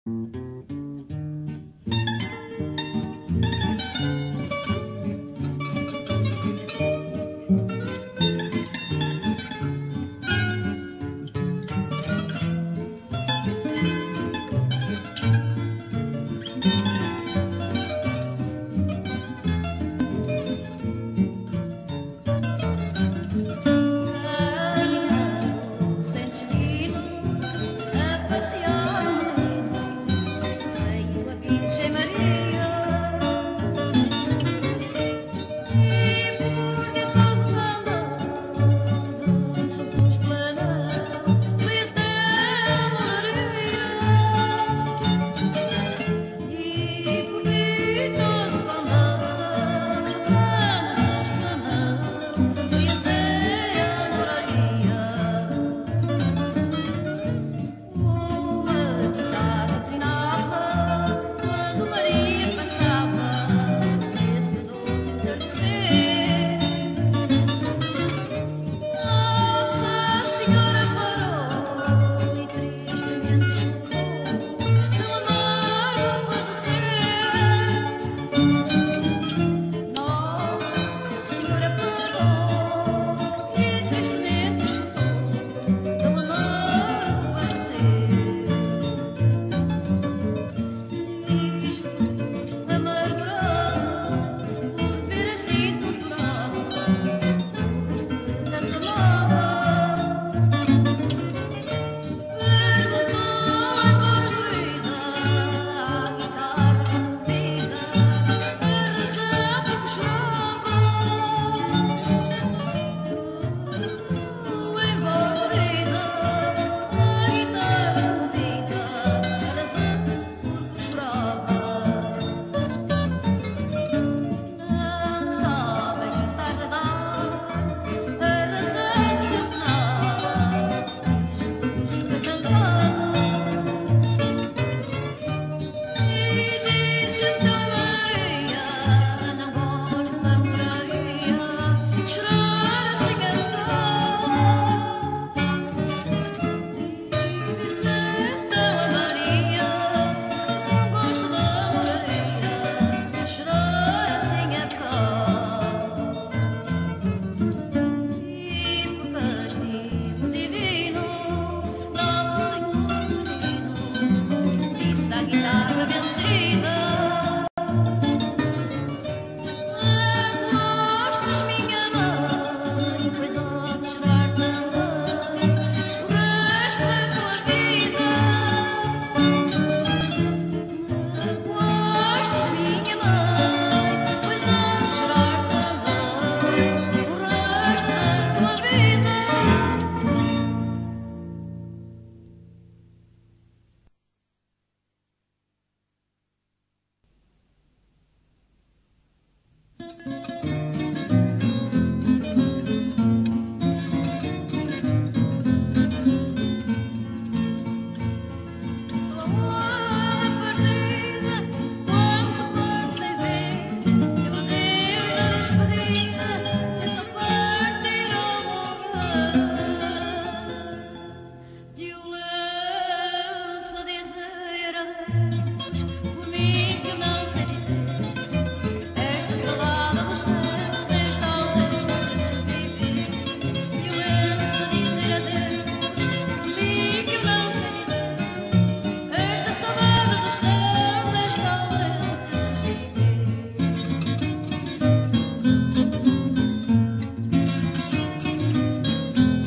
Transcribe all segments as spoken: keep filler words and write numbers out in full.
Thank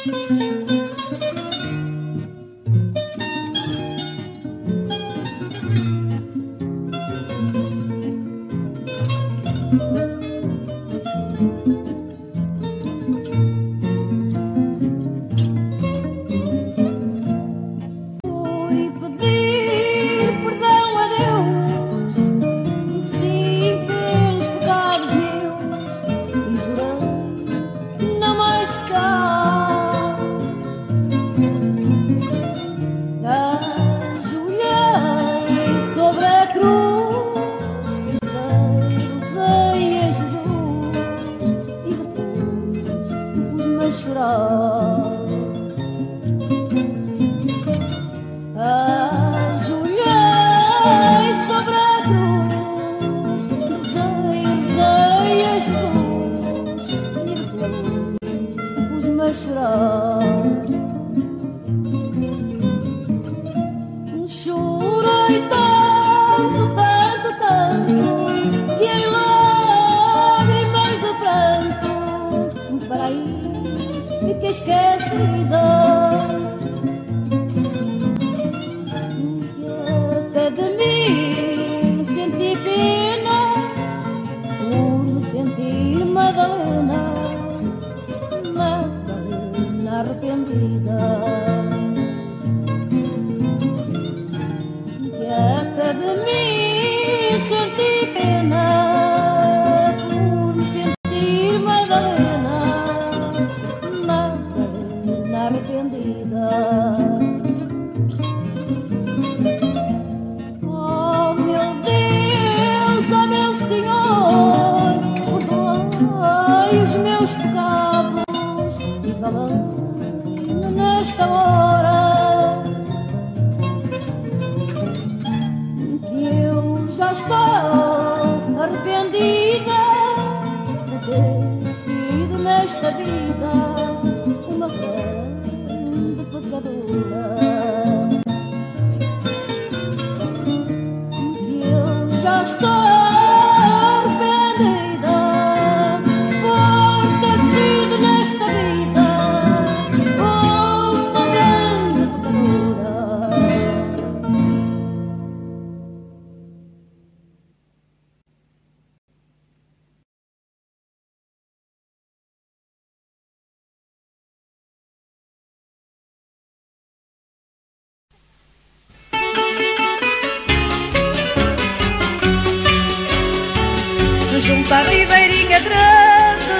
Junto à ribeirinha grande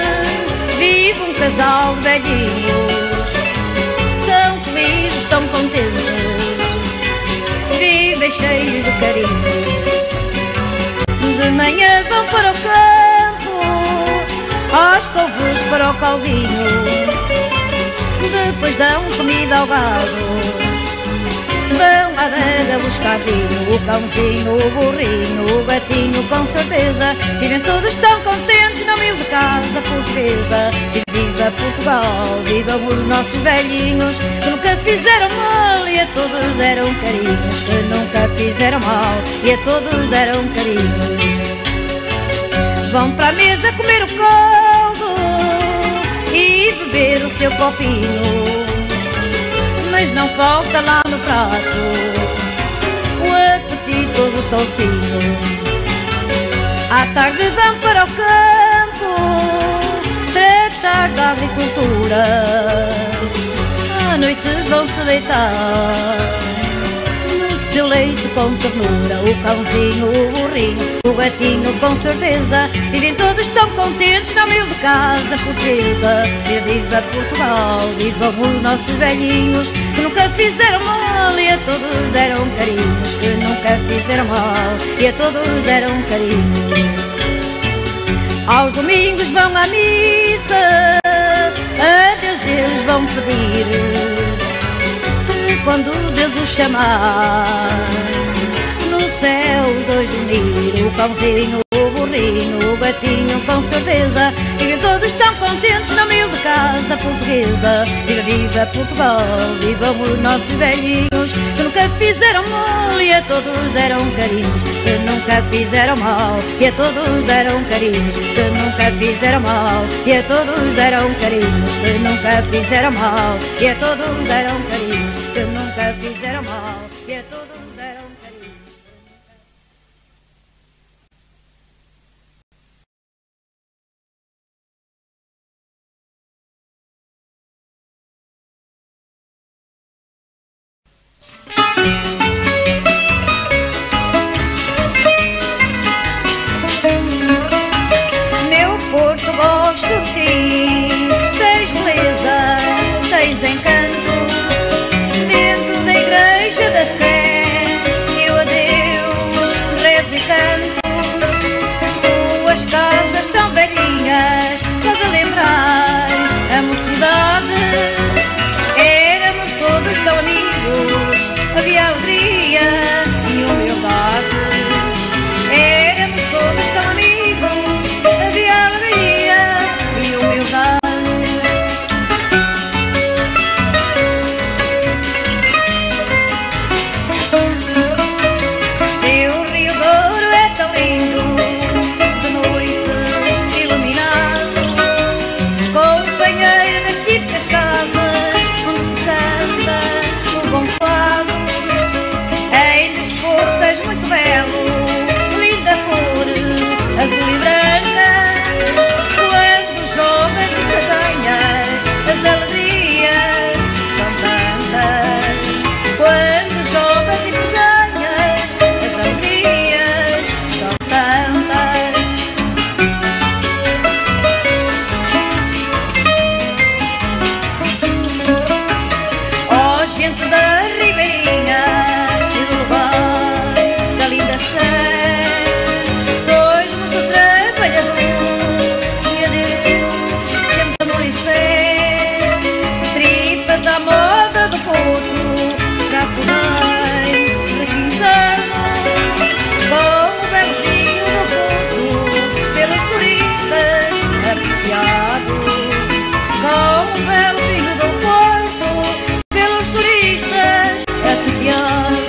vive um casal de velhinhos, tão felizes, tão contentes, vivem cheios de carinho. De manhã vão para o campo, aos couves para o caldinho, depois dão comida ao gado, vão à adega buscar vinho. O cãozinho, o burrinho, o gatinho, com certeza vivem todos tão contentes na humilde casa portuguesa. E viva Portugal, vivam os nossos velhinhos, que nunca fizeram mal e a todos deram carinhos, que nunca fizeram mal e a todos deram carinhos. Vão para a mesa comer o caldo e beber o seu copinho, mas não falta lá no prato o apetite do toucinho. À tarde vão para o campo tratar da agricultura, à noite vão se deitar no seu leito com ternura. O cãozinho, o burrinho, o gatinho, com certeza vivem todos tão contentes na humilde casa portuguesa. E viva Portugal, vivam os nossos velhinhos, que nunca fizeram mal e a todos deram carinhos, que nunca fizeram mal e a todos deram carinhos. Aos domingos vão à missa, a Deus eles vão pedir, que quando Deus os chamar, no céu os dois unir. O cãozinho, o burrinho, o patinham com certeza. Vivem todos tão contentes na humilde casa portuguesa. Viva, viva Portugal, vivam os nossos velhinhos, que nunca fizeram mal e a todos deram carinhos. Que nunca fizeram mal e a todos deram carinhos. Que nunca fizeram mal e a todos deram carinhos. Que nunca fizeram mal e a todos deram carinhos. Que nunca fizeram mal e a todos deram carinhos. Meu Porto, gosto de ti, tens beleza, tens encanto. Dentro da igreja da Sé, eu a Deus rezo e canto. Tuas casas tão velhinhas, para lembrar a mocidade. Éramos todos tão amigos, havia alegria e humildade. Éramos todos tão amigos, havia alegria e humildade. Teu Rio Douro é tão lindo, de noite iluminado, companheiro das típicas casas, onde se canta o bom fado. Em desporto és muito belo, linda cor azul e branca. Quando jogas e castanhas, as alegrias são tantas. Quando jogas e castanhas, as alegrias são tantas. Ó gente da Ribeirinha e do lugar da linda Sé, sois muito trabalhadores e a Deus temos amor e fé. Tripas à moda do Porto, já podem requintar-nos, com o belo vinho do Porto, pelos turistas apreciado. Com o belo vinho do Porto, pelos turistas apreciado.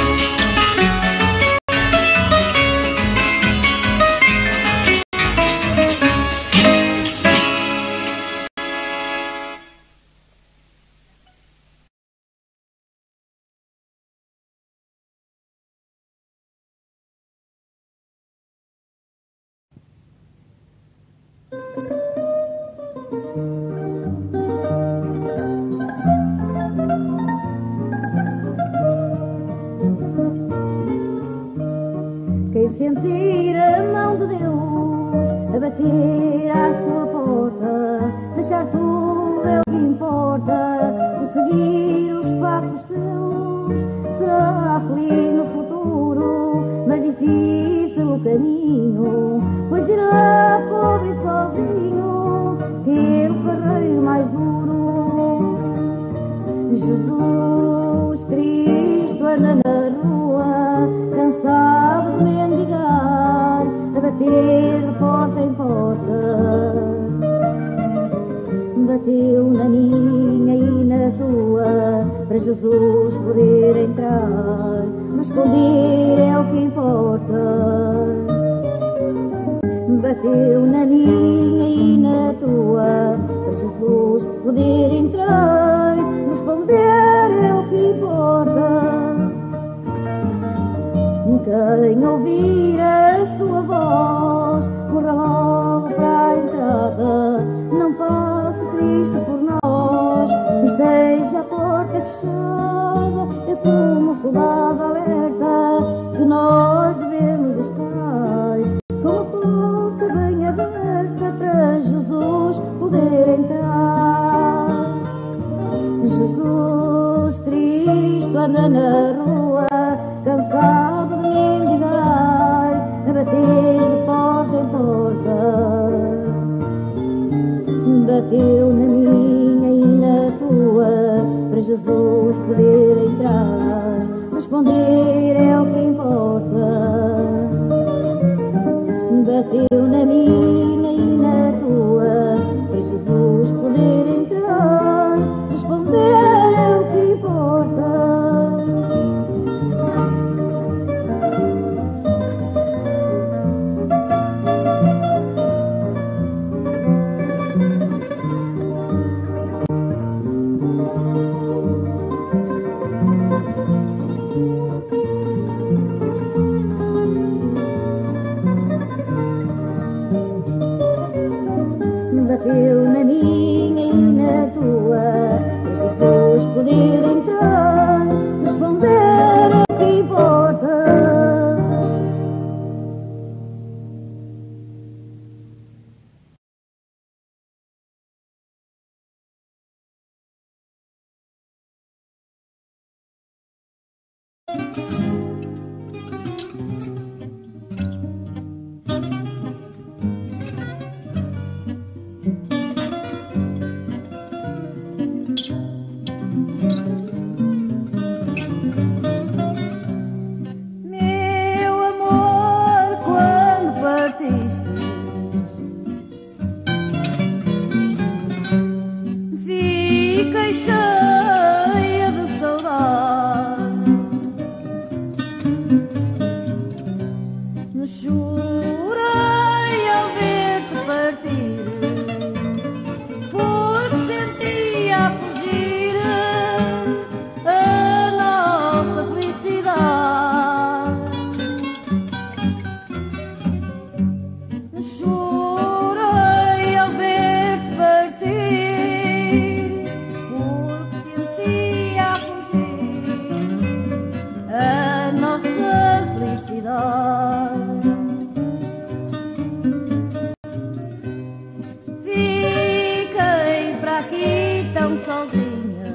Quem sentir a mão de Deus a bater à sua porta, deixar tudo é o que importa, prosseguir os passos seus, será feliz no futuro, mas difícil o caminho, pois irá pobre e sozinho ter o carreiro mais duro. Jesus Cristo anda na rua, cansado de mendigar, a bater de porta em porta. Bateu na minha e na tua, para Jesus poder entrar. Responder é o que importa. Bateu na minha e na tua, para Jesus poder entrar. Responder é o que importa. Quem ouvir a sua voz, corra logo para a entrada. Não passe Cristo por nós, esteja a porta fechada. É como um soldado alerta que nós devemos estar, com a porta bem aberta para Jesus poder entrar. Jesus Cristo anda na rua, cansado de mendigar, a bater de porta em porta. Bateu na minha e na tua, para Jesus poder entrar. Responder é o que importa. bateu na minha e na tua, para Jesus poder entrar, responder é o que importa. Bateu na minha e na tua, para Jesus poder entrar, responder é o que importa. Fiquei cheia de saudade, chorei ao ver-te partir, porque sentia a fugir a nossa felicidade. Chorei ao ver-te partir, a nossa felicidade. Fiquei para aqui tão sozinha,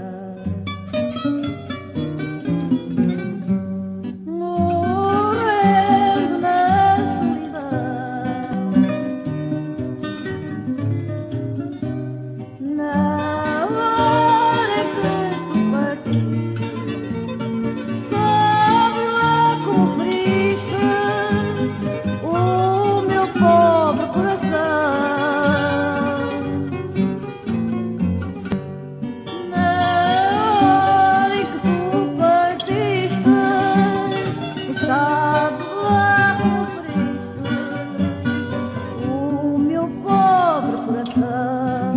morrendo na solidão. Na hora em que tu partiste, o meu pobre coração. Na hora em que tu partiste, sabes lá como feriste o meu pobre coração.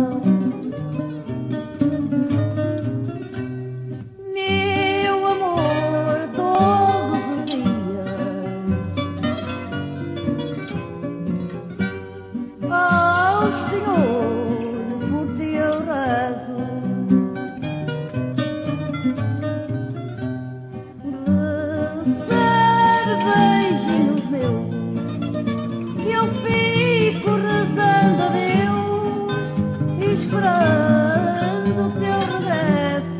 Meu amor, todos os dias ao Senhor por ti eu rezo, recebe beijinhos meus, que eu fico rezando a Deus, esperando o teu regresso.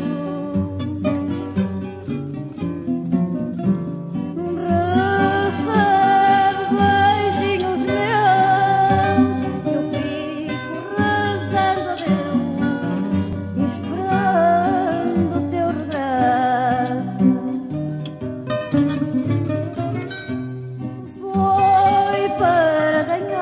Foi para ganhar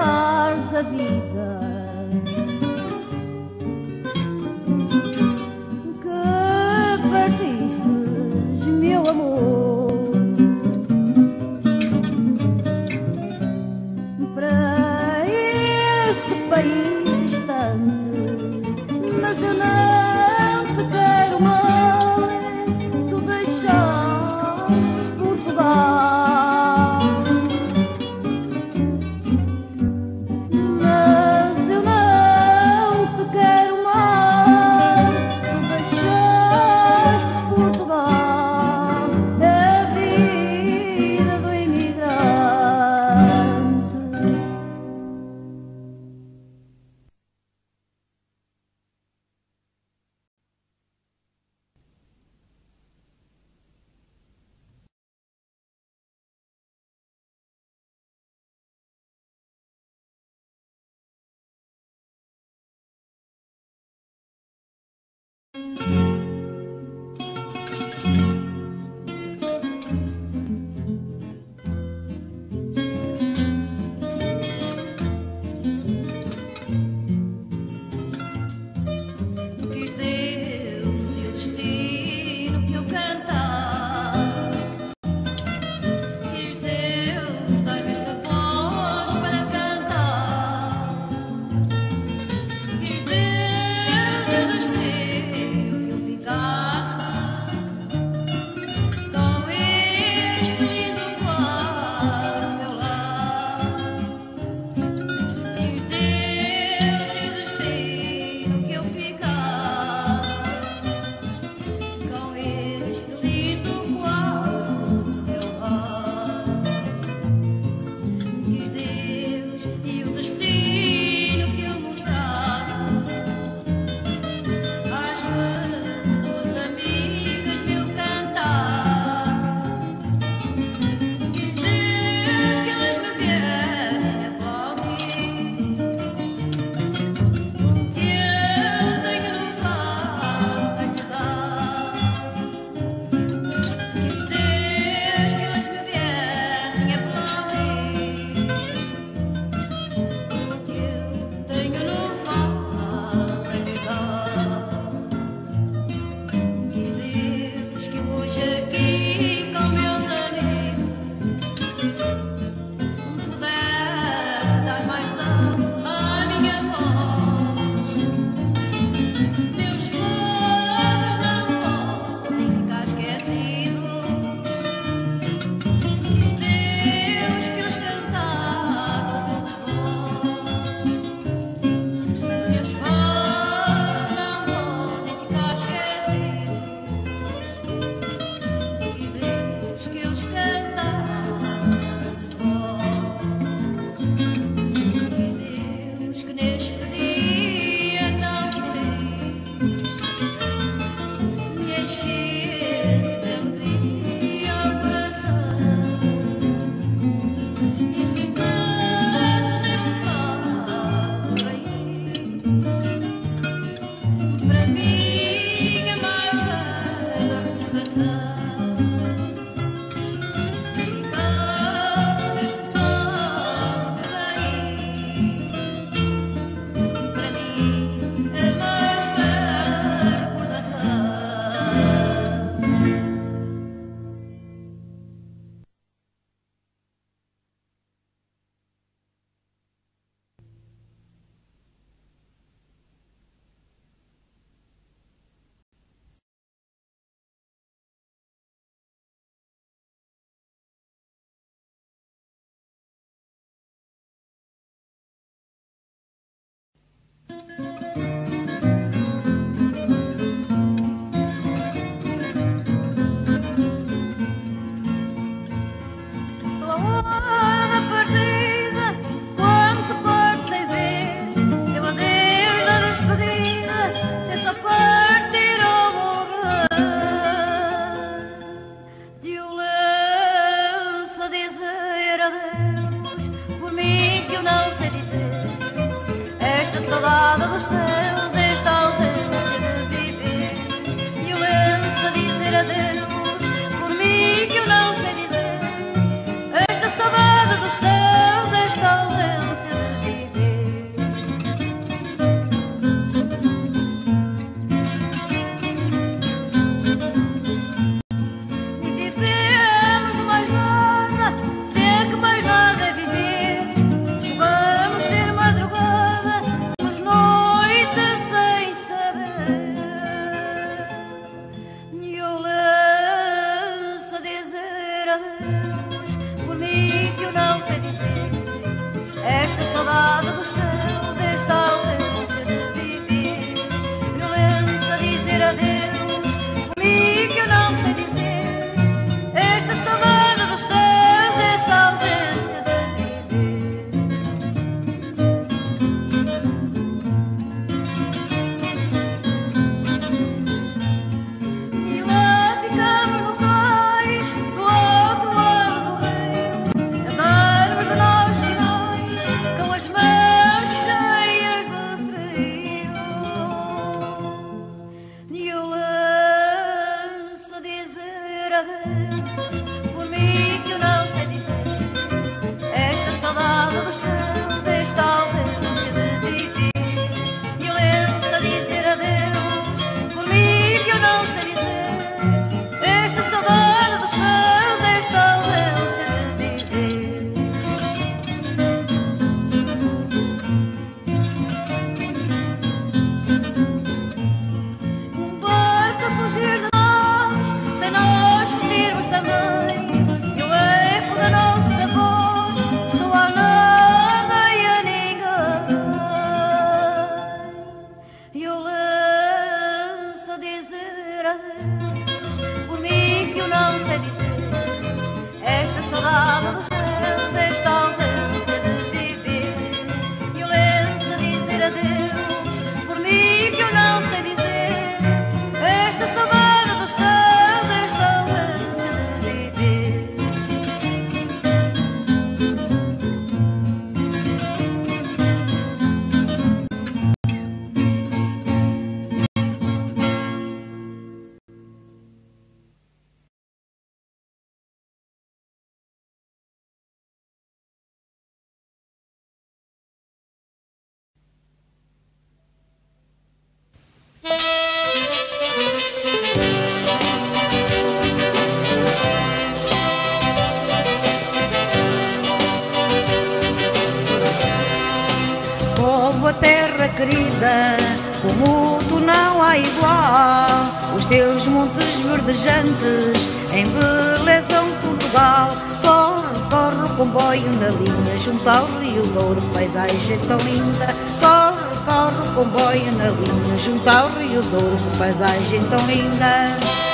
povo, a terra querida, como tu não há igual. Os teus montes verdejantes embelezam Portugal. Corre, corre o comboio na linha junto ao Rio Douro, paisagem tão linda. Corre, corre o comboio na linha junto ao Rio Douro, paisagem tão linda.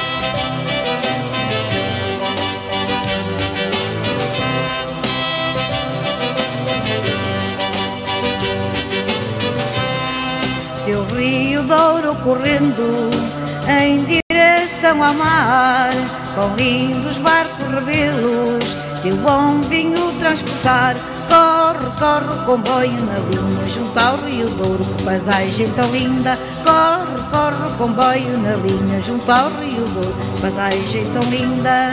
Teu Rio Douro correndo em direção ao mar, com lindos barcos rebelos, teu bom vinho transportar. Corre, corre o comboio na linha junto ao Rio Douro, que paisagem tão linda. Corre, corre o comboio na linha junto ao Rio Douro, que paisagem tão linda.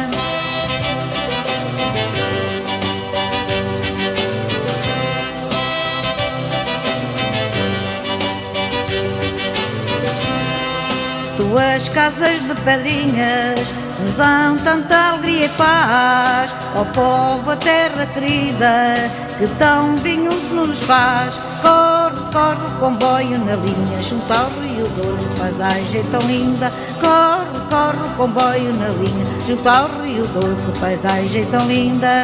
Tuas casas de pedrinhas nos dão tanta alegria e paz. Ó povo, a terra querida, que tão vinho nos faz. Corre, corre o comboio na linha junto ao Rio Douro, paisagem tão linda. Corre, corre o comboio na linha junto ao Rio Douro, paisagem tão linda.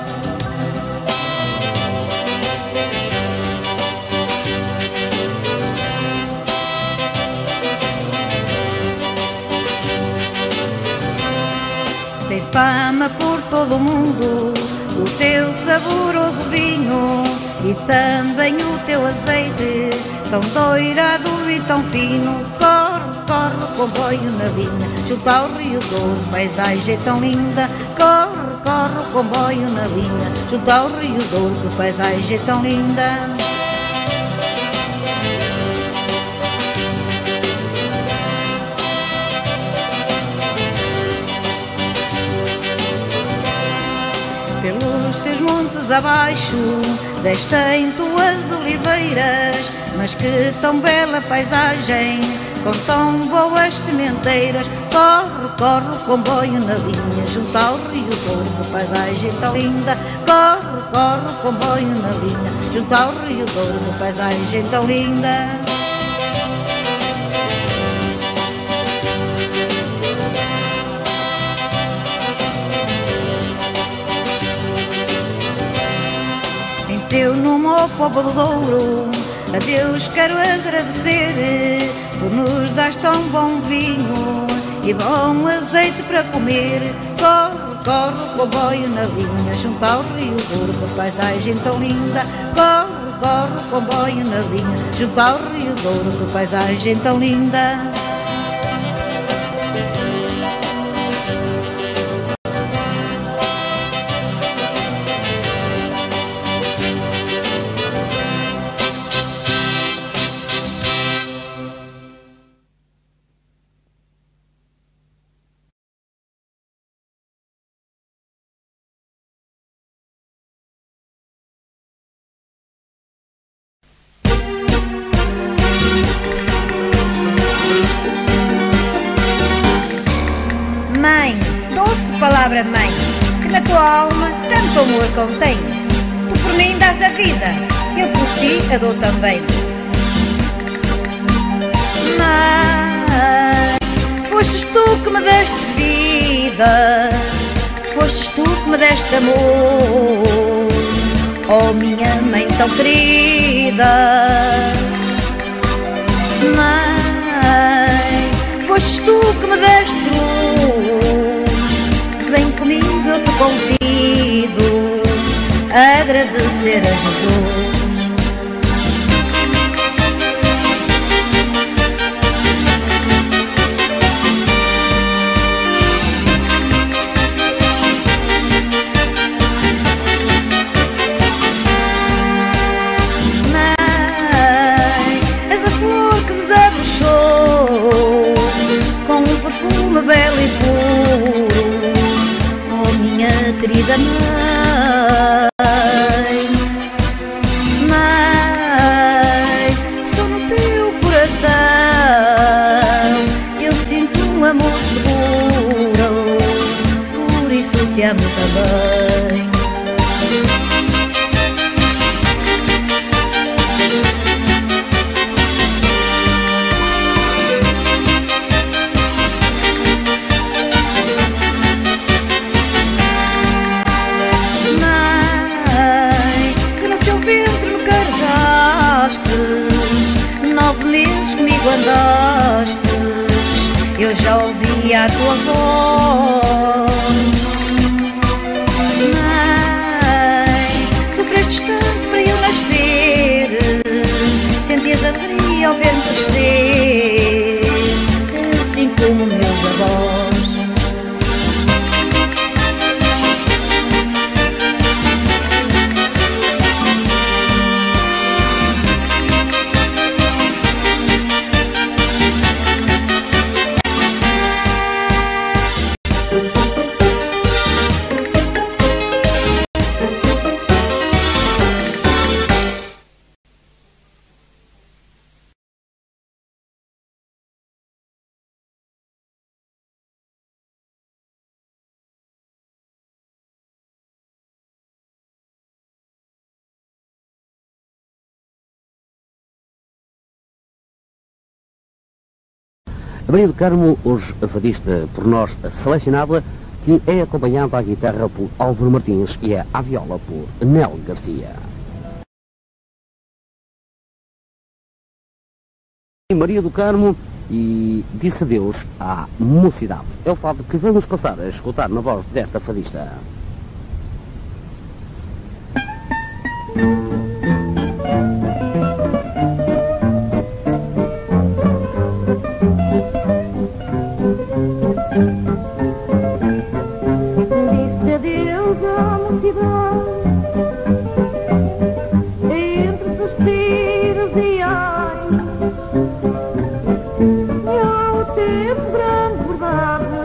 Tem fama por todo o mundo o teu saboroso vinho e também o teu azeite, tão doirado e tão fino. Corre, corre o comboio na linha junto ao Rio Douro, paisagem tão linda. Corre, corre o comboio na linha junto ao Rio Douro, paisagem tão linda. Pelos teus montes abaixo descem tuas oliveiras, mas que tão bela paisagem, com tão boas sementeiras. Corre, corre o comboio na linha junto ao Rio Douro, paisagem tão linda. Corre, corre o comboio na linha junto ao Rio Douro, paisagem tão linda. Teu nome, ó povo do Douro, a Deus quero agradecer, por nos dar tão bom vinho e bom azeite para comer. Corre, corre o comboio na linha junto ao Rio Douro, com paisagem tão linda. Corre, corre o comboio na linha junto ao Rio Douro, com paisagem tão linda. Mãe, doce palavra mãe, que na tua alma tanto amor contém. Tu por mim dás a vida, eu por ti a dou também. Mãe, fostes tu que me deste vida, fostes tu que me deste amor, oh minha mãe tão querida. Mãe, fostes tu que me deste luz, vem comigo eu te convido a agradecer a Jesus. Belo e puro, oh minha querida mãe. Mãe, só no teu coração eu sinto um amor seguro, por isso te amo também. quando andaste, eu já ouvi a tua voz. Mãe, sofreste tanto para eu nascer, sentias alegria ao ver-me crescer, assim como meus avós. A Maria do Carmo, hoje a fadista por nós selecionada, que é acompanhada à guitarra por Álvaro Martins e é à viola por Nel Garcia. Maria do Carmo e disse adeus à mocidade. É o fado que vamos passar a escutar na voz desta fadista. Disse adeus à mocidade, entre suspiros e ai, e ao tempo grande verdade,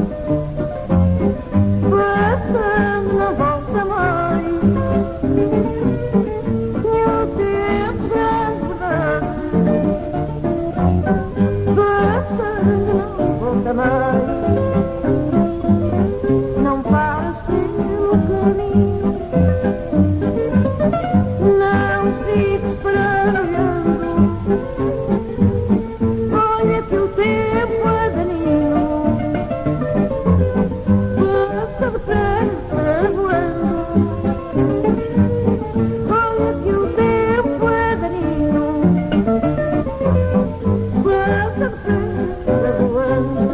passando na vossa mãe. E ao tempo grande verdade, passando na vossa mãe. Não pares pelo caminho, não fiques parando. Olha que o tempo é daninho, passa depressa voando. Olha que o tempo é daninho, passa depressa voando.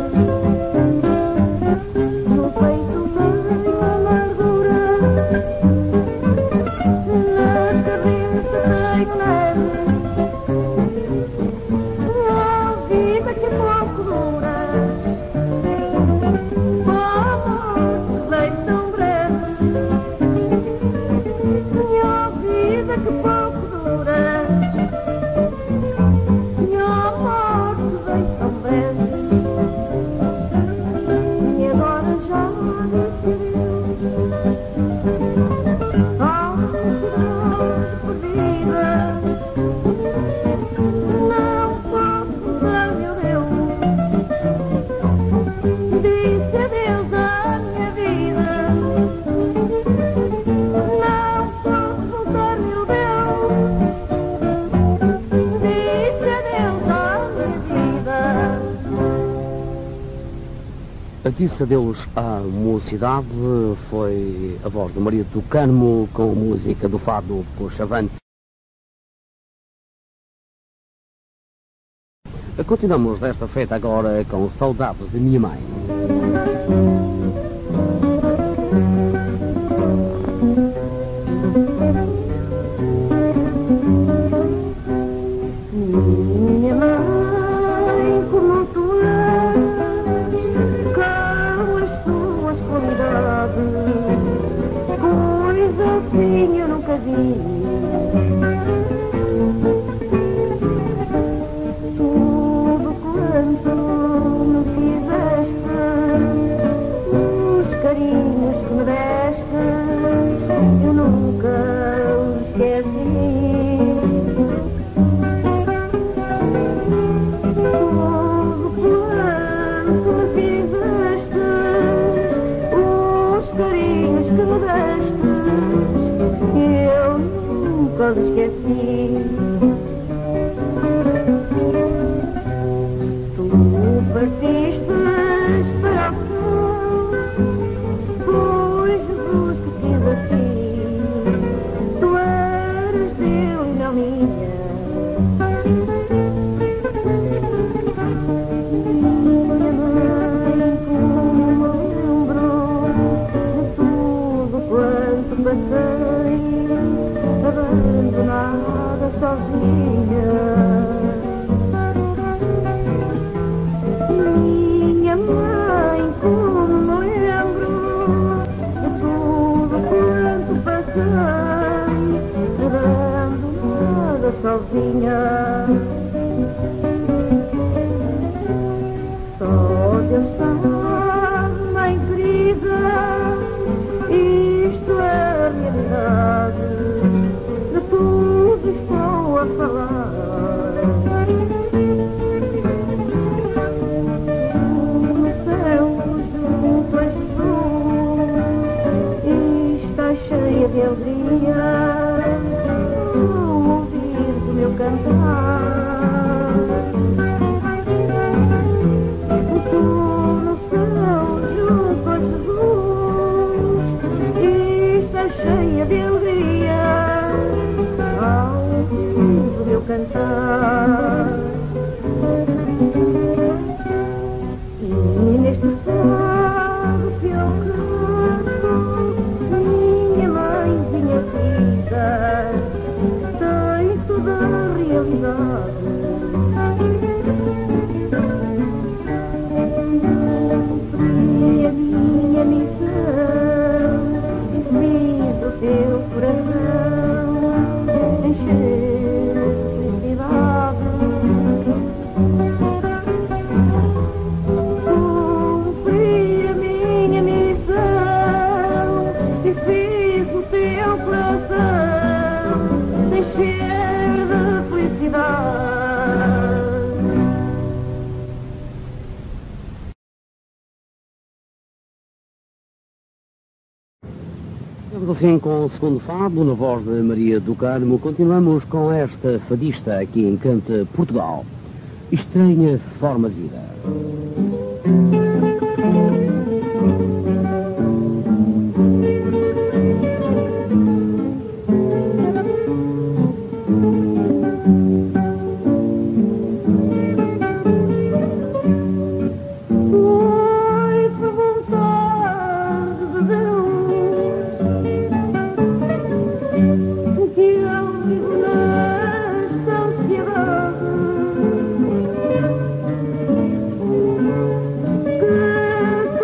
Disse adeus à mocidade, foi a voz de Maria do Carmo com a música do fado Puxa Avante. Continuamos desta feita agora com Saudades de Minha Mãe. Minha mãe, como tu és, com as tuas qualidades, coisa assim eu nunca vi. Tudo quanto me fizeste, os carinhos que me deste, eu nunca os esqueci. Nunca esqueci. Tu partiste para o céu, foi Jesus que quis assim. Tu eras dele e não minha. sozinha. Minha mãe, como me lembro de tudo quanto passei, chorando nada sozinha. Só Deus sabe, mãe querida, isto é a realidade, de tudo estou a falar. No céu, junto a Jesus, está cheia de alegria ao ouvir o meu cantar. No céu, junto a Jesus, está cheia de alegria ao ouvir o meu cantar. E neste estado que eu canto, minha mãezinha querida, tem toda a realidade. Cumpri a minha missão, fiz o teu coração encher de felicidade. Cumpri a minha missão e fiz o teu coração encher de felicidade. Estamos assim com o segundo fado, na voz de Maria do Carmo. Continuamos com esta fadista aqui em Cante Portugal. Estranha Forma de Vida. Foi por vontade de Deus que eu vivo nesta ansiedade, que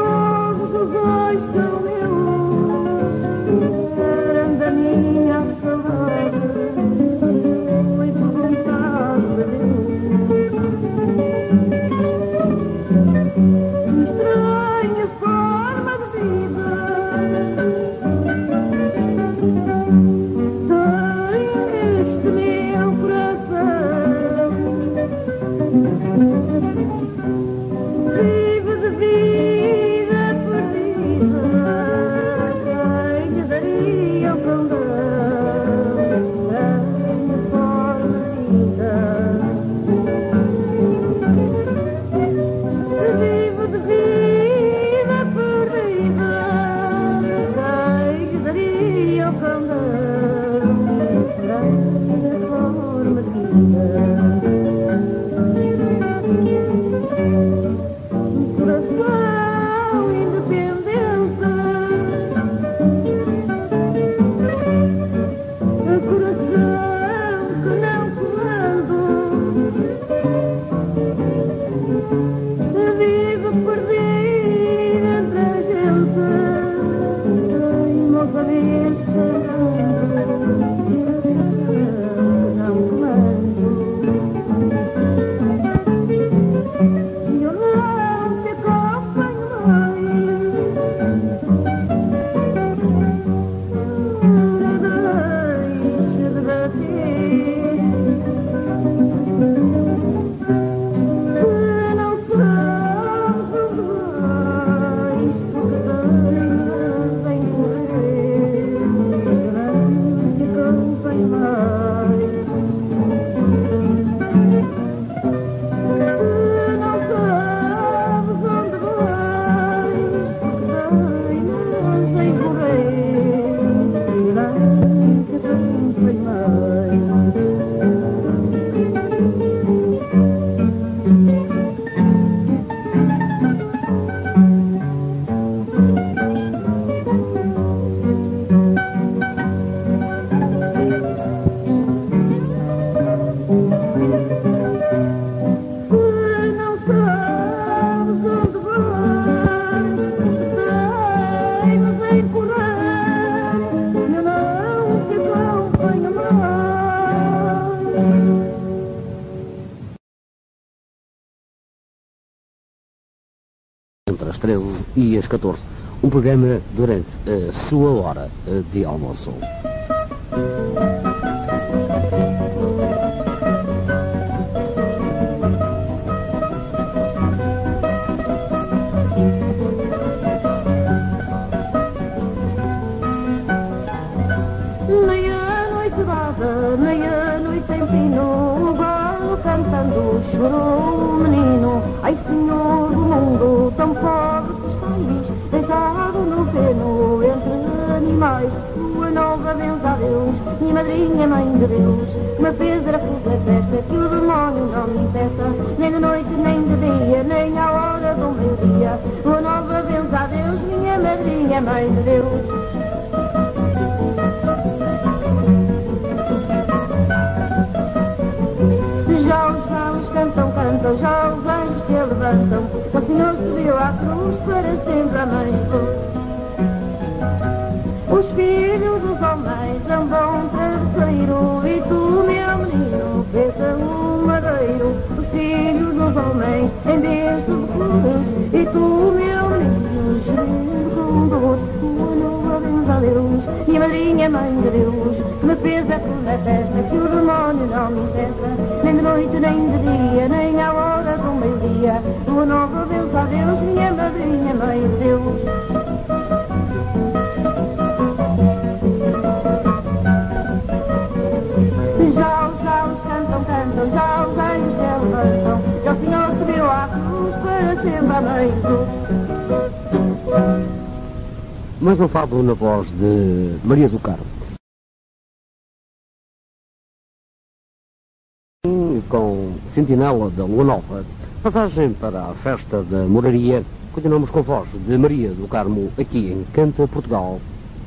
entre as treze e as catorze. Um programa durante a sua hora de almoço. Meia-noite dada, meia-noite em pino, o galo cantando chorou o menino. Ai, senhor do mundo, tão pobre que estáis, deitado no feno, entre animais. Tua nova benza a Deus, minha madrinha, mãe de Deus, uma pedra fuga festa, que o demónio não me impeça, nem de noite, nem de dia, nem à hora do meio-dia. Tua nova benza a Deus, minha madrinha, mãe de Deus. Já os gaulos cantam, cantam, já os anjos se levantam, o Senhor subiu à cruz para sempre a mãe de Deus. Os filhos dos homens andam travesseiro, e tu, meu menino, pesa um madeiro. Os filhos dos homens em berço de flores, e tu, meu menino, gemendo com dor. Uma nova benza a Deus, minha madrinha, mãe de Deus, que me pesa na testa, que o demónio não me impeça, nem de noite, nem de dia, nem à hora do meio-dia. Uma nova benza a Deus, minha madrinha, mãe de Deus. Já os galos cantam, cantam, já os anjos se levantam, já o Senhor subiu à cruz para sempre a mãe de Deus. Mais um fado na voz de Maria do Carmo. Com Sentinela da Lua Nova, passagem para a festa da Moraria. Continuamos com a voz de Maria do Carmo aqui em Canta Portugal.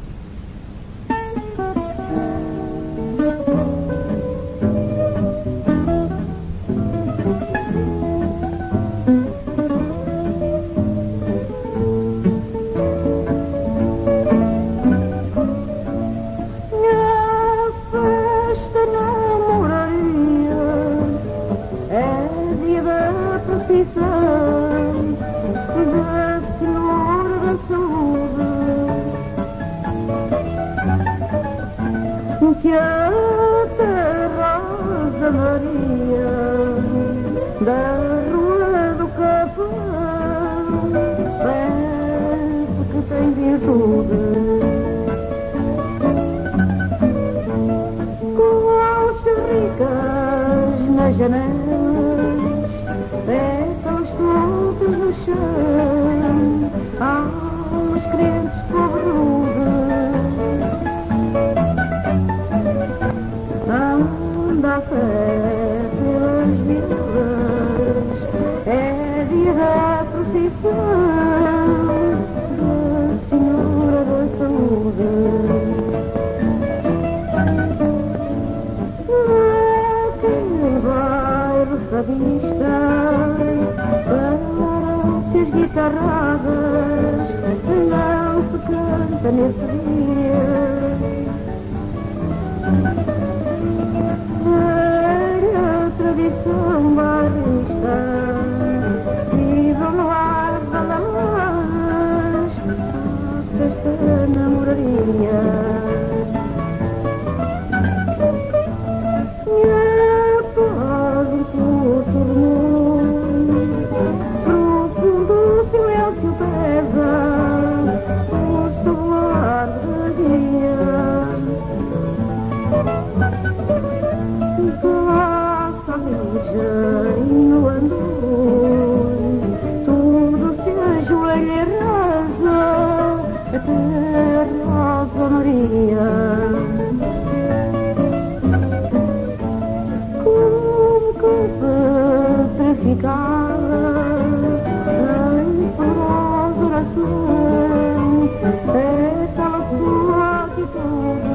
Que a terra da Maria, da Rua do Capão, penso que tem virtude, com alças ricas nas janelas, pétalas soltos no chão, almas crentes pobres. Anda a fé pelas vilas, é dia da procissão da Senhora da Saúde. É quem vai refadista para as guitarradas, não se canta nesse dia. Tradição barista, viva no ar da luz, a festa na Moraria. E após um curto remor, profundo silêncio pesa por sobre o ar da guia. E no andor tudo se ajoelha e reza até a Rosa Maria. Como que petrificada em famosa oração, é tal a sua atitude.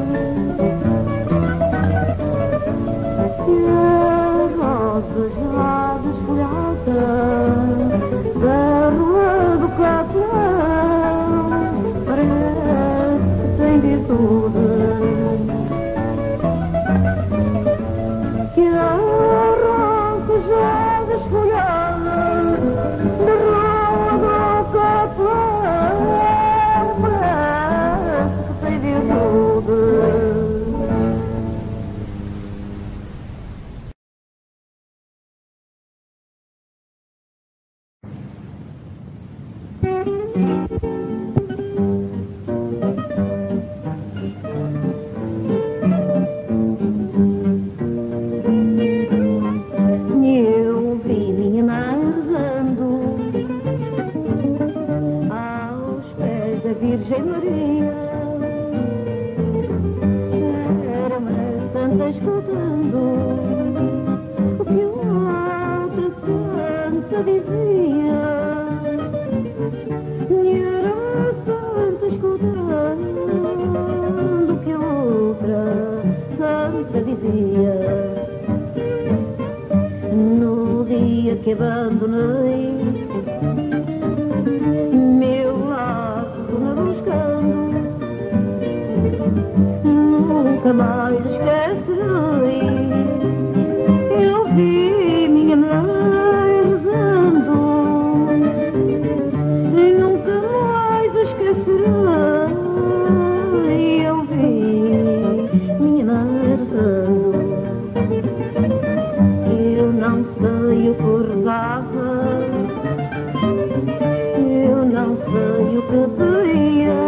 Já desfolhada da Rua do Capão, parece que tem virtude, que a rosa já desfolhada da Rua do escutando o que outra santa dizia. E era a santa escutando o que outra santa dizia. No dia que abandonei meu lado na buscando, nunca mais esquecerei. Eu vi minha mãe rezando, nunca mais esquecerei. Eu vi minha mãe rezando. Eu não sei o que rezava, eu não sei o que pedia,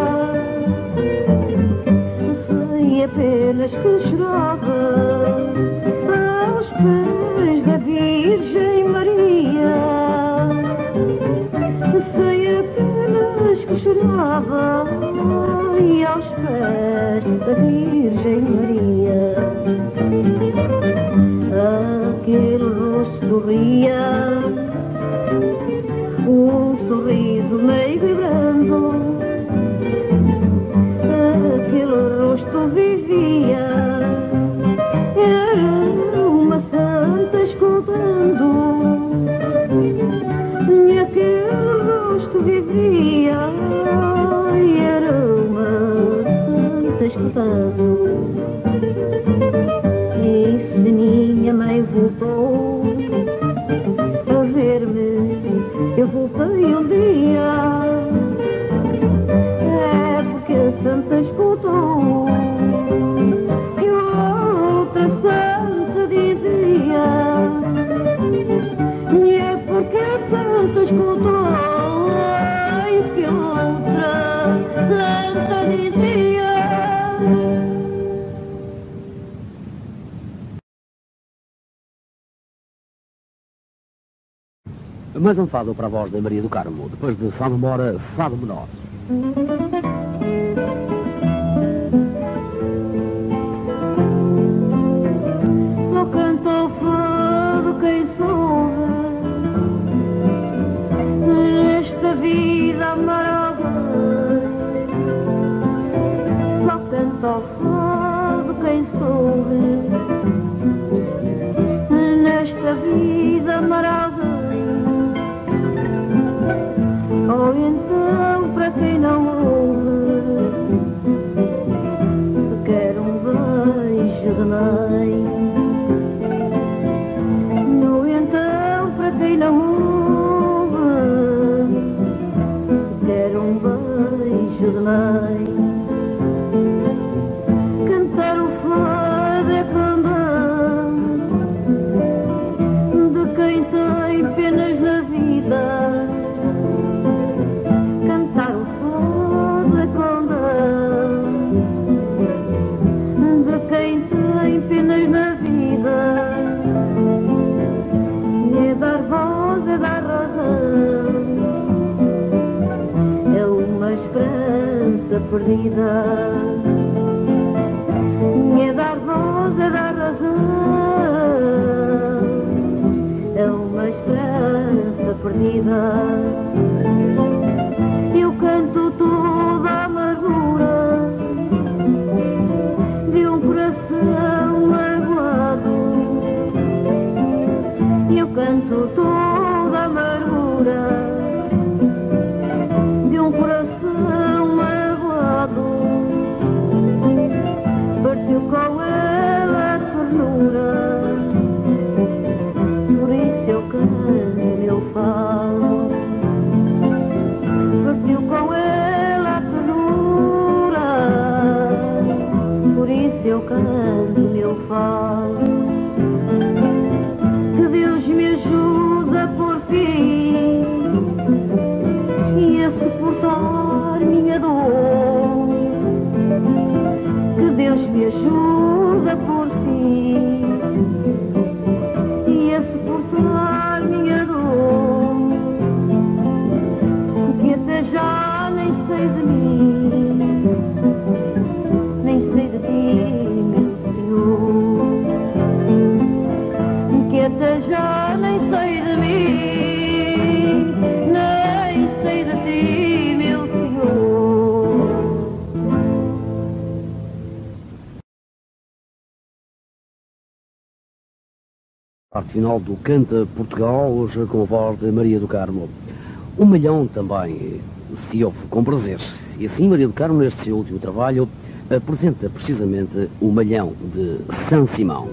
sei apenas que chorava aos pés da Virgem Maria. Sei apenas que chorava aos pés da Virgem Maria. Aquele rosto sorria, um sorriso meio vibrando. Aquele rosto vivia, era uma santa escutando. Aquele rosto vivia, era uma santa escutando. E se minha mãe voltou a ver-me, eu voltei um dia. É porque a santa escutou que outra santa dizia. E é porque a santa escutou que outra santa dizia. Mais um fado para a voz da Maria do Carmo, depois de Fado Mora, Fado Menor. Só cantou fado quem soube nesta vida amarga. Só cantou fado quem soube nesta vida amarga. Ou então, para quem não ouve, se quer um beijo de mãe. Ou então, para quem não ouve, se quer um beijo de mãe. Cantar o fado é condão de quem tem penas na vida. Perdida, é dar voz, é dar razão, é uma esperança perdida. Eu canto toda a amargura de um coração magoado. Eu canto toda a amargura de um coração magoado. Parte final do Canta Portugal, hoje com a voz de Maria do Carmo. O Malhão também se ouve com prazer. E assim, Maria do Carmo, neste seu último trabalho, apresenta precisamente o Malhão de São Simão.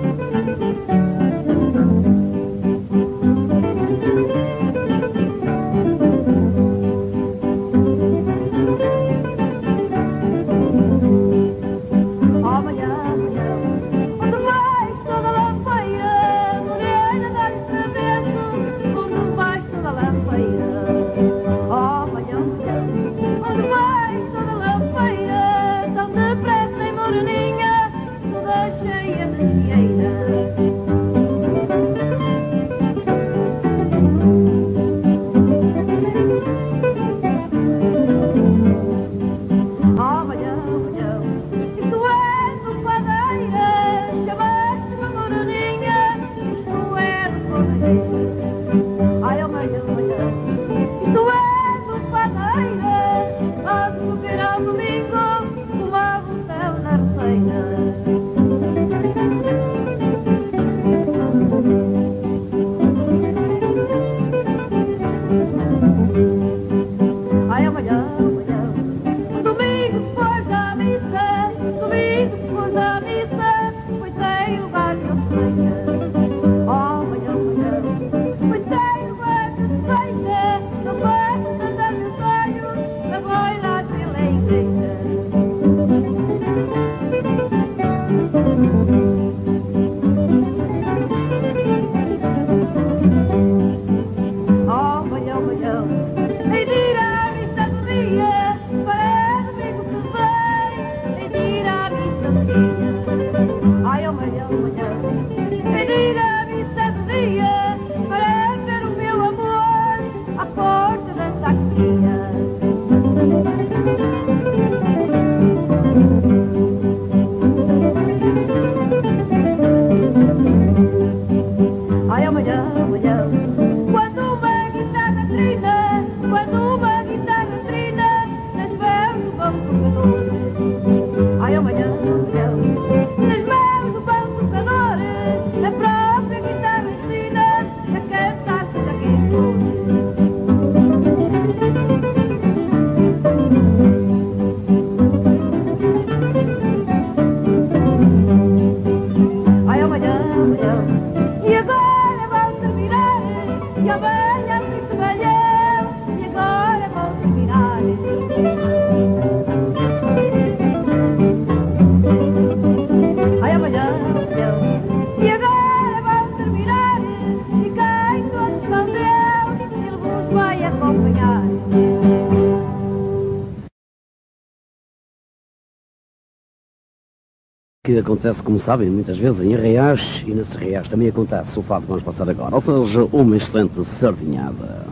Que acontece, como sabem, muitas vezes em arraiais, e nesse arraiais também acontece o fato que vamos passar agora, ou seja, uma excelente sardinhada.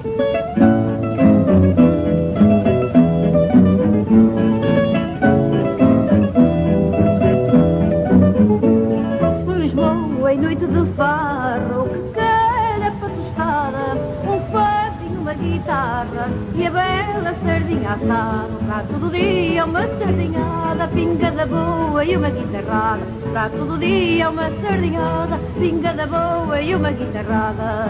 Lisboa em noite de farro, que cara para tostada, um fadinho, uma guitarra e a bela sardinha assada. Prato do dia, uma sardinhada, pinga da boa e uma guitarrada. Prato do dia, uma sardinhada, pinga da boa e uma guitarrada.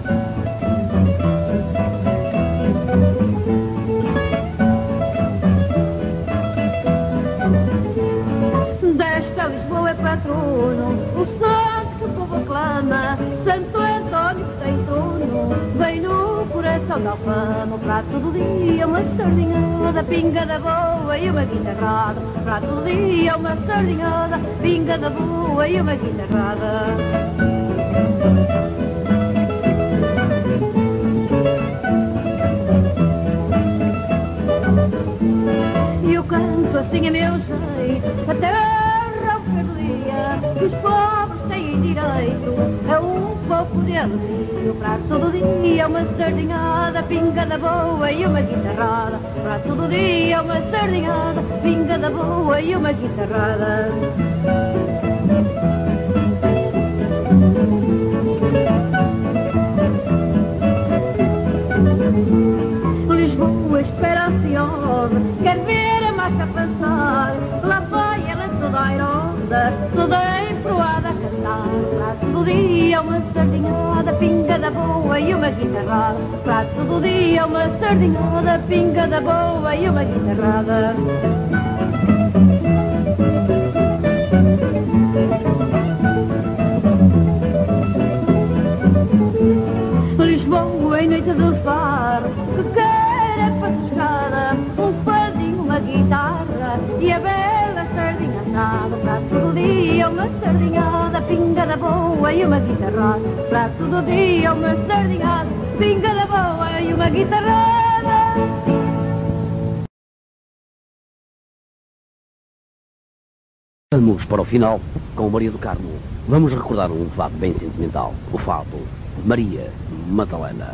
Desta Lisboa é patrono, o santo que o povo aclama, Santo António Seitono, vem no coração da Alfama. O prato do dia, uma sardinhada, pinga da boa e uma guitarrada. O prato do dia, uma sardinhada, pinga da boa e uma guitarrada. E eu canto assim a meu jeito, a terra ao fim do dia, que os pobres têm direito a um pouco de alegria. O prato do dia, uma sardinhada, pinga da boa e uma guitarrada. O prato do dia, uma sardinhada, pinga da boa e uma guitarrada. Lisboa espera ansiosa, quer ver a marcha passar. Lá vai ela toda airosa, toda emproada a cantar. O prato do dia, uma sardinhada, pingada boa e uma guitarrada. Prato do dia, uma sardinhada, pingada boa e uma guitarrada. Lisboa em noite de faro, que quer é patuscada, um fadinho, uma guitarra e a bela sardinha assada. Prato do dia, uma sardinhada, pingada boa e uma guitarrada. Prato do dia, uma sardinhada, pingada boa e uma guitarrada. Vamos para o final com Maria do Carmo. Vamos recordar um fado bem sentimental, o fado Maria Madalena.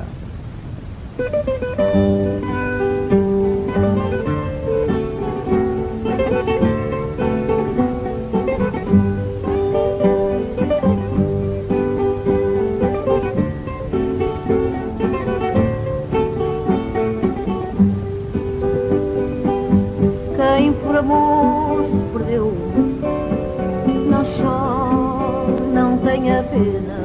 Quem por amor se perdeu, não chore, não tenha pena.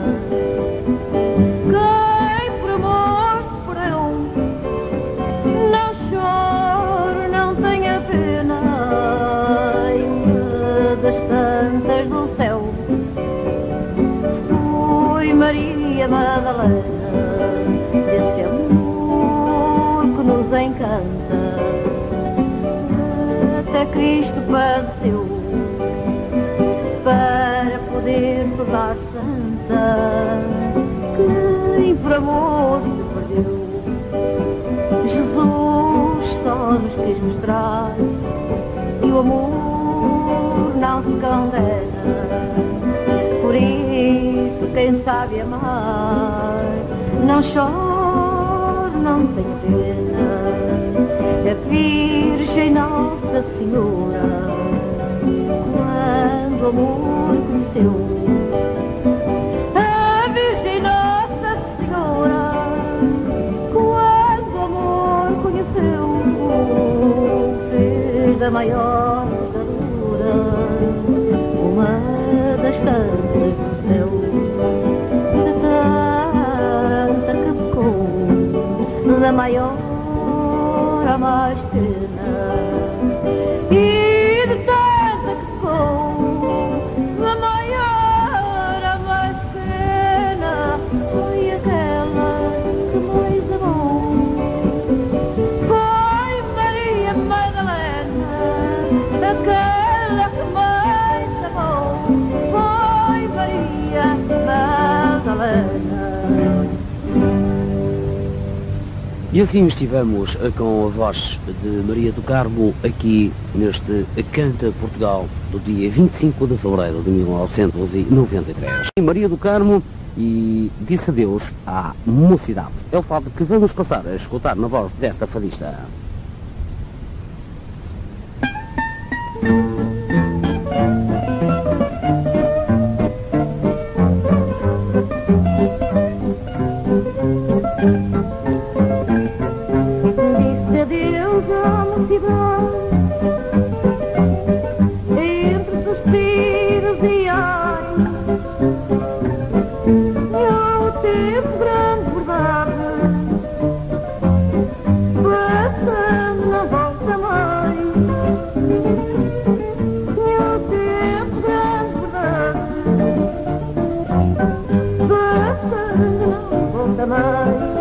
Quem por amor se perdeu, não chore, não tenha pena. E uma das tantas do céu foi Maria Madalena, esse amor que nos encanta. Até Cristo padeceu para poder tornar santa. Quem por amor se perdeu, Jesus só nos quis mostrar que o amor não se condena. Por isso quem sabe amar, não chore, não tem pena. A Virgem Nossa Senhora, quando o amor conheceu, a Virgem Nossa Senhora, quando o amor conheceu, fez da maior dura uma das tantas do céu, de tanta que ficou, da maior a mais pena, e de tanta que ficou, a maior a mais pena, foi aquela que mais amou. Foi Maria Madalena, aquela que mais amou. Foi Maria Madalena. E assim estivemos com a voz de Maria do Carmo aqui neste Canta Portugal do dia vinte e cinco de fevereiro de mil novecentos e noventa e três. Maria do Carmo e disse adeus à mocidade. É o fado que vamos passar a escutar na voz desta fadista. Entre suspiros e ai, eu tive grande verdade, passando não volta mais. Eu tive grande verdade, passando não volta mais.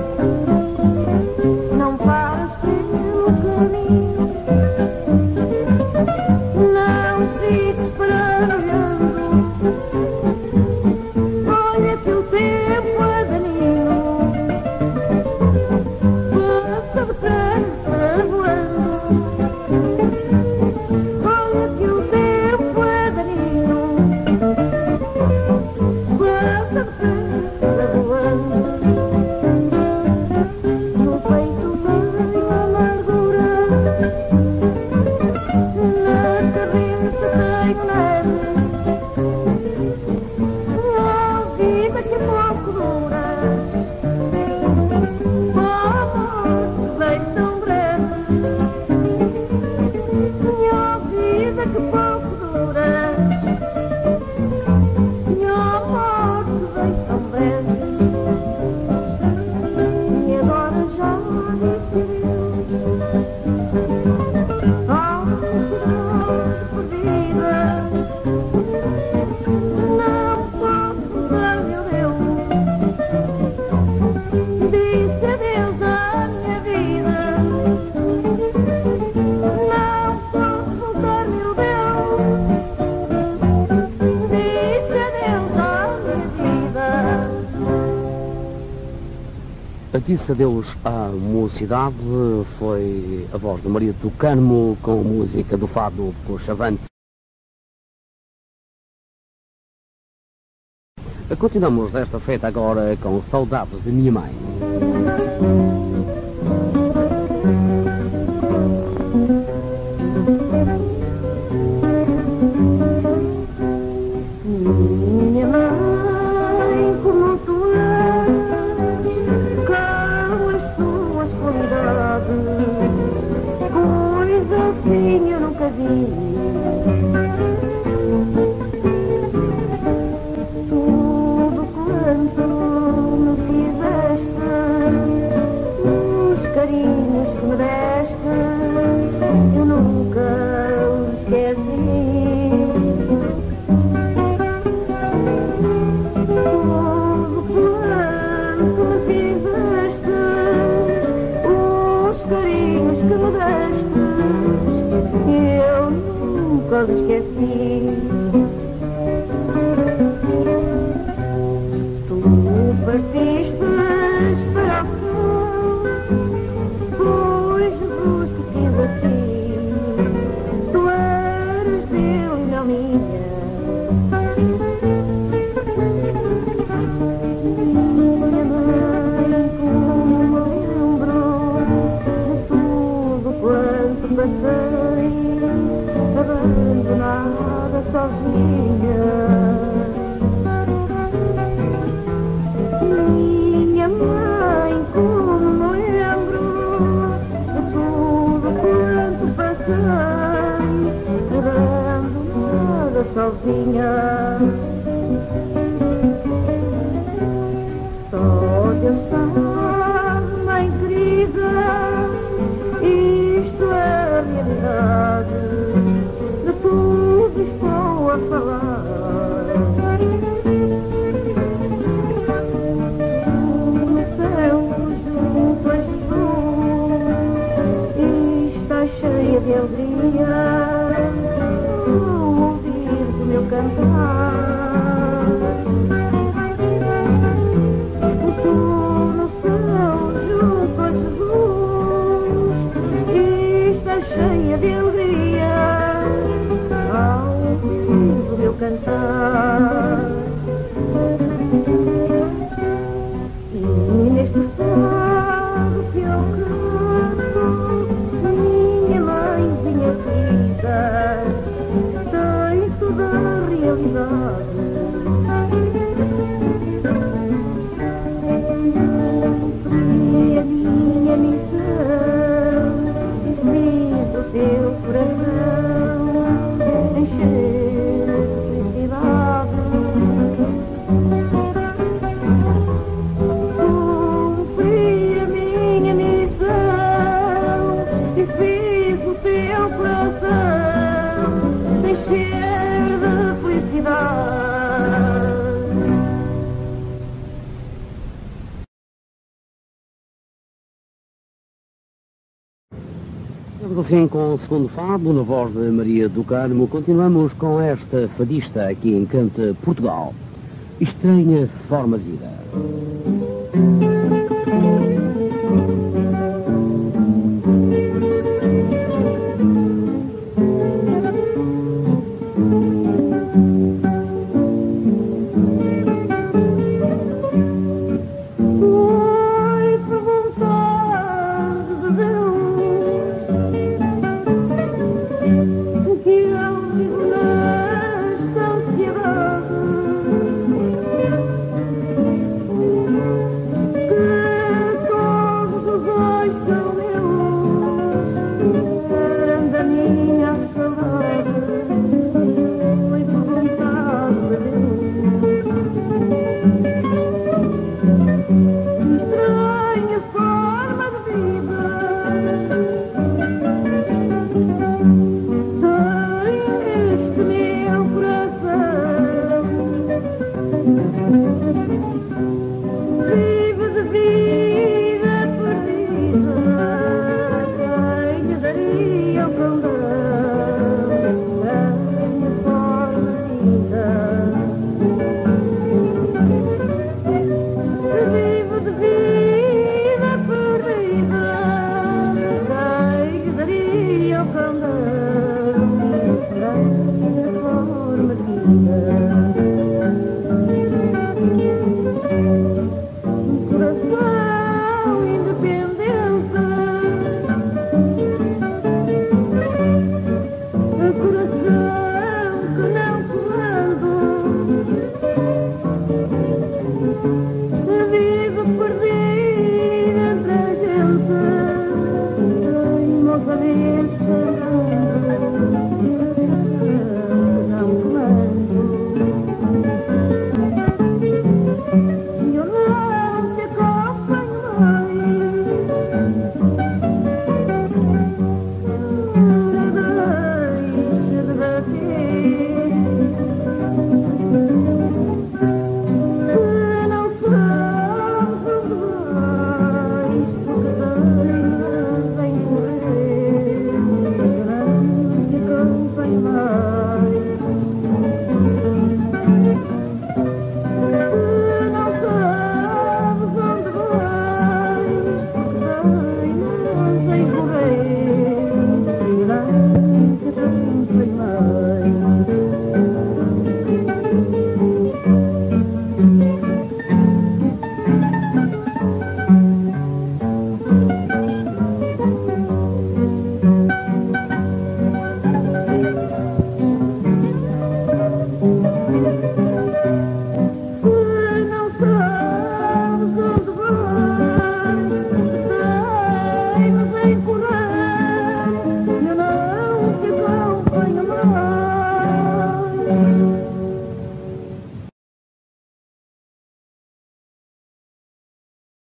Não paras pelo caminho, não fiques parando, Disse adeus à mocidade, foi a voz de Maria do Carmo com música do fado Cochavante. Continuamos desta feita agora com Saudades de Minha Mãe. Minha mãe, como tu és, com as suas qualidades, coisa assim eu nunca vi. Tudo quanto me fizeste, os carinhos que me deste, eu nunca os esqueci. Nunca os esqueci. Tu partiste para o céu, foi Jesus que quis assim. Tu eras dele e não minha. Minha mãe, como me lembro de tudo quanto passei, abandonada sozinha. Minha mãe, como me lembro de tudo quanto passei, abandonada sozinha. Só Deus sabe, mãe querida, isto é a realidade. Estou a falar. No céu, junto a Jesus, está cheia de alegria ao ouvir o meu cantar. Estou no céu, junto a Jesus, está cheia de alegria ao ouvir o meu cantar. E neste fado que eu canto, minha mãezinha querida, tem toda a realidade. Cumpri a minha missão e fiz o teu coração encher de felicidade. Cumpri a minha missão e fiz o teu coração encher de felicidade. Estamos assim com o segundo fado, na voz de Maria do Carmo. Continuamos com esta fadista aqui em Cante Portugal. Estranha Forma de Vida. Vivo de vida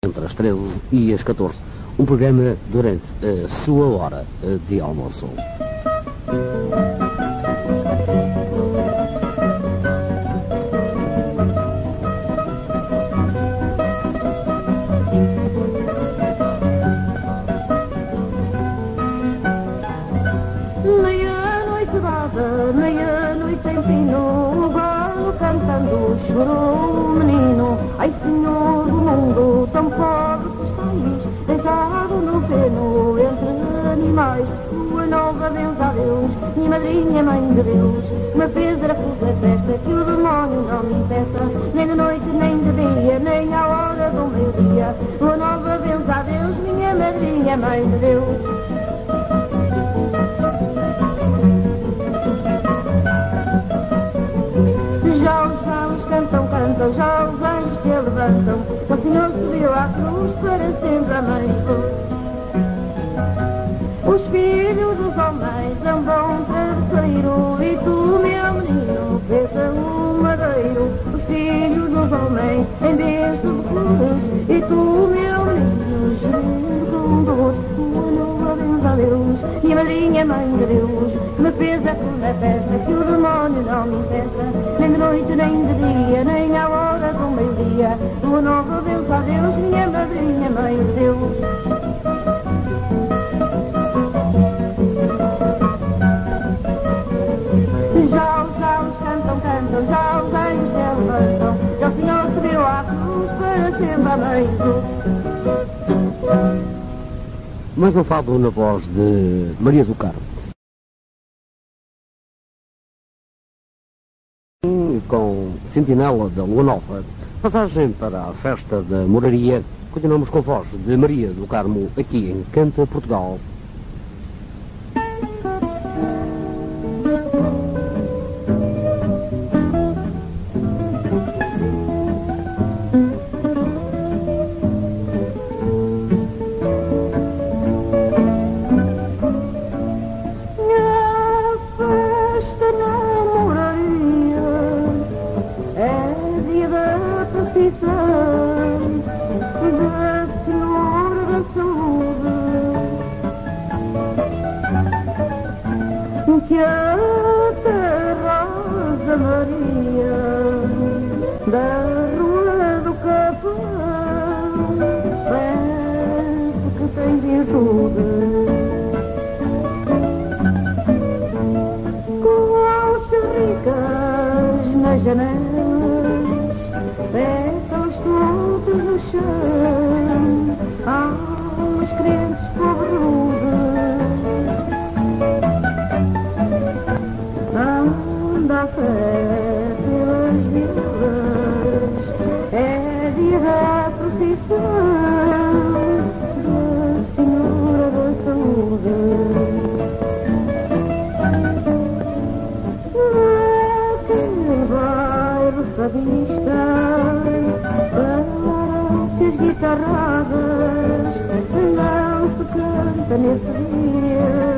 entre as treze e as catorze. Um programa durante a sua hora de almoço. Meia-noite dada, meia-noite em pino, o galo cantando chorou o menino. Ai, Senhor do mundo, tão pobre que estáis, deitado no feno entre animais. Tua nova benza a Deus, minha madrinha, mãe de Deus, me fez a puta festa que o demónio não me impeça, nem de noite, nem de dia, nem à hora do meio-dia. Tua nova benza a Deus, minha madrinha, mãe de Deus. Já os gaulos cantam, cantam, já os anjos se levantam, o Senhor subiu à cruz para sempre a mãe de Deus. Os filhos dos homens andam travesseiro, e tu, meu menino, pesa um madeiro. Os filhos dos homens em berço de flores, e tu, meu menino, gemendo com dor. Tua nova benza a Deus, minha madrinha, mãe de Deus, me fez a segunda festa que o demónio não me impeça, nem de noite, nem de dia, nem à hora do meio-dia. Tua nova benza a Deus, minha madrinha, mãe de Deus. Já os galos cantam, cantam, já os anjos se levantam, já o Senhor subiu à cruz para sempre a mãe de Deus. Mais um fado na voz de Maria do Carmo. Com Sentinela da Lua Nova, passagem para a festa da Moraria. Continuamos com a voz de Maria do Carmo aqui em Canta Portugal. Que a terra Rosa Maria da Rua do Capão penso que tem virtude, com alças ricas nas janelas, pétalas soltos no chão, almas crentes pobres. Anda a fé pelas vilas, é dia da procissão da Senhora da Saúde. É quem vai refadista para se as guitarradas não se canta nesse dia.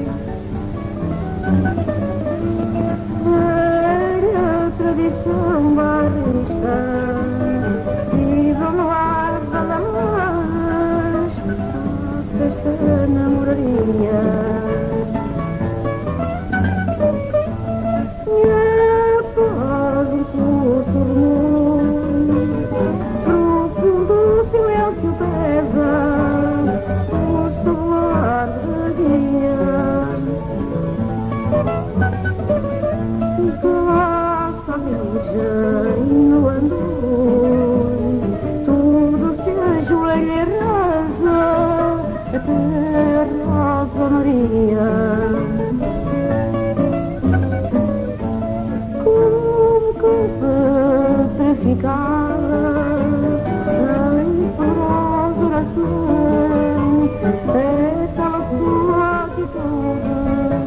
Tradição barista, vivam no ar da luz, a festa na Moraria. E a paz em todo o mundo, profundo silêncio pesa por sobre o ar da dia. E no andor tudo se ajoelha e reza até a Rosa Maria. Como que petrificada em penosa oração, é tal a sua atitude.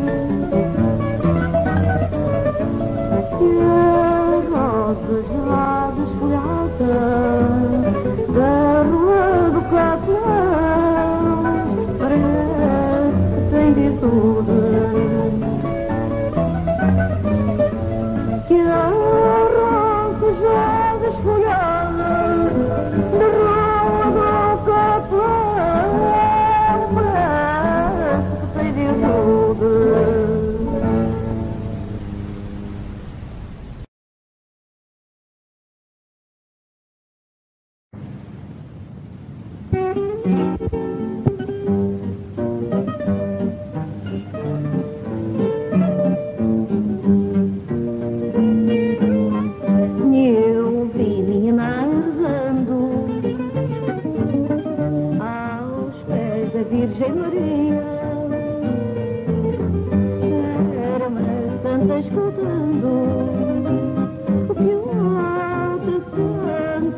Já desfolhada da Rua do Capão parece que tem virtude, que a rosa já desfolhada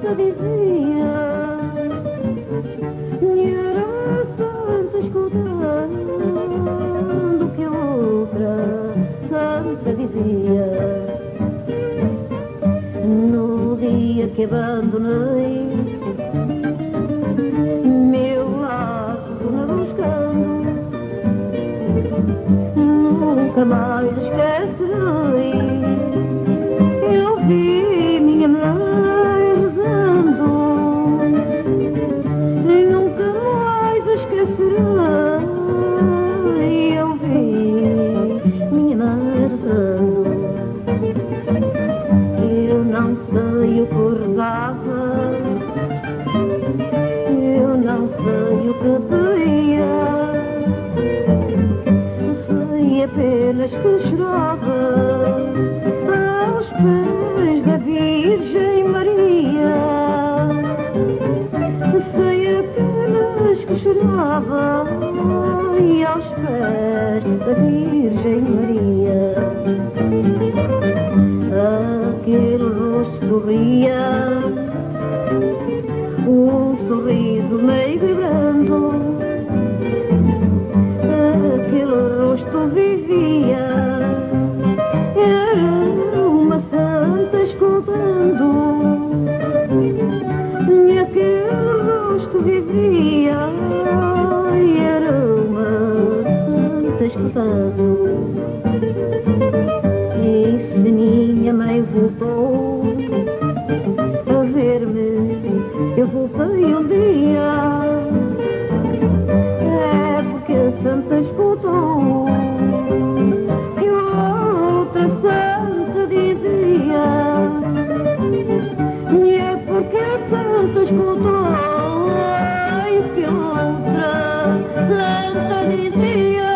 santa dizia, e era a santa escutando que outra santa dizia. No dia que abandonei meu lado na buscando, nunca mais esquecerei. Eu vi minha mãe rezando, nunca mais esquecerei. Eu vi minha mãe rezando. Eu não sei o que rezava, eu não sei o que pedia, sei apenas que chorava aos pés da Virgem Maria. Sei apenas que chorava aos pés da Virgem Maria. Aquele rosto sorria, um sorriso meio vibrando. Aquele rosto vivia, era uma santa escutando. Aquele rosto vivia, era uma santa escutando. E se minha mãe voltou a ver-me, eu voltei um dia. É porque a santa escutou que outra santa dizia. E é porque a santa escutou que outra santa dizia.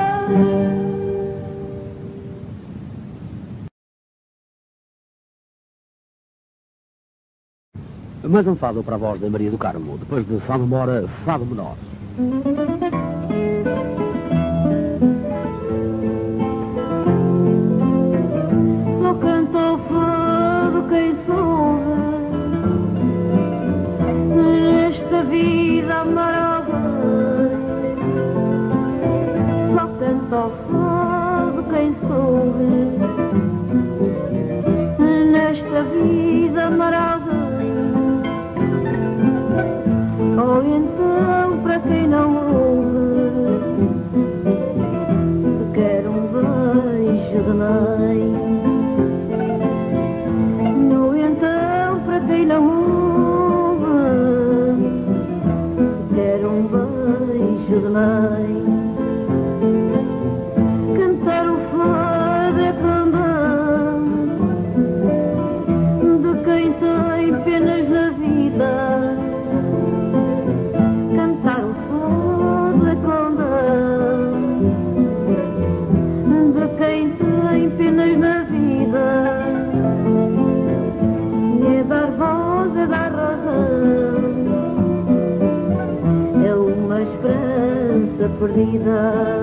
Mais um fado para a voz da Maria do Carmo, depois de Fado Mora, Fado Menor. Só canta o fado quem soube nesta vida amarga. Só canta o fado quem soube nesta vida amarga. Ou então, para quem não ouve, se quer um beijo de mãe. No então, para quem não ouve, se quer um beijo de mãe. Cantar o fado é cantar de quem tem penas na vida. Penas na vida, e dar voz é dar razão, é uma esperança perdida.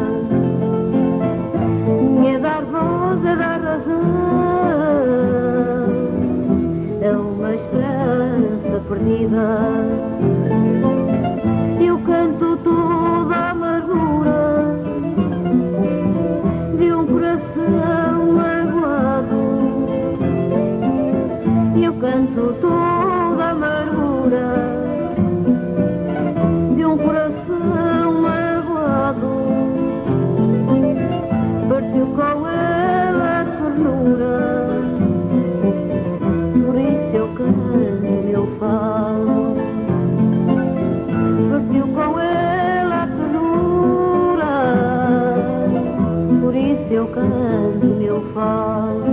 E dar voz é dar razão, é uma esperança perdida. Eu canto toda a amargura de um coração magoado. Eu canto toda a amargura de um coração magoado. Partiu com ela a ternura, por isso eu canto meu fado. Partiu com ela a ternura, por isso eu canto meu fado.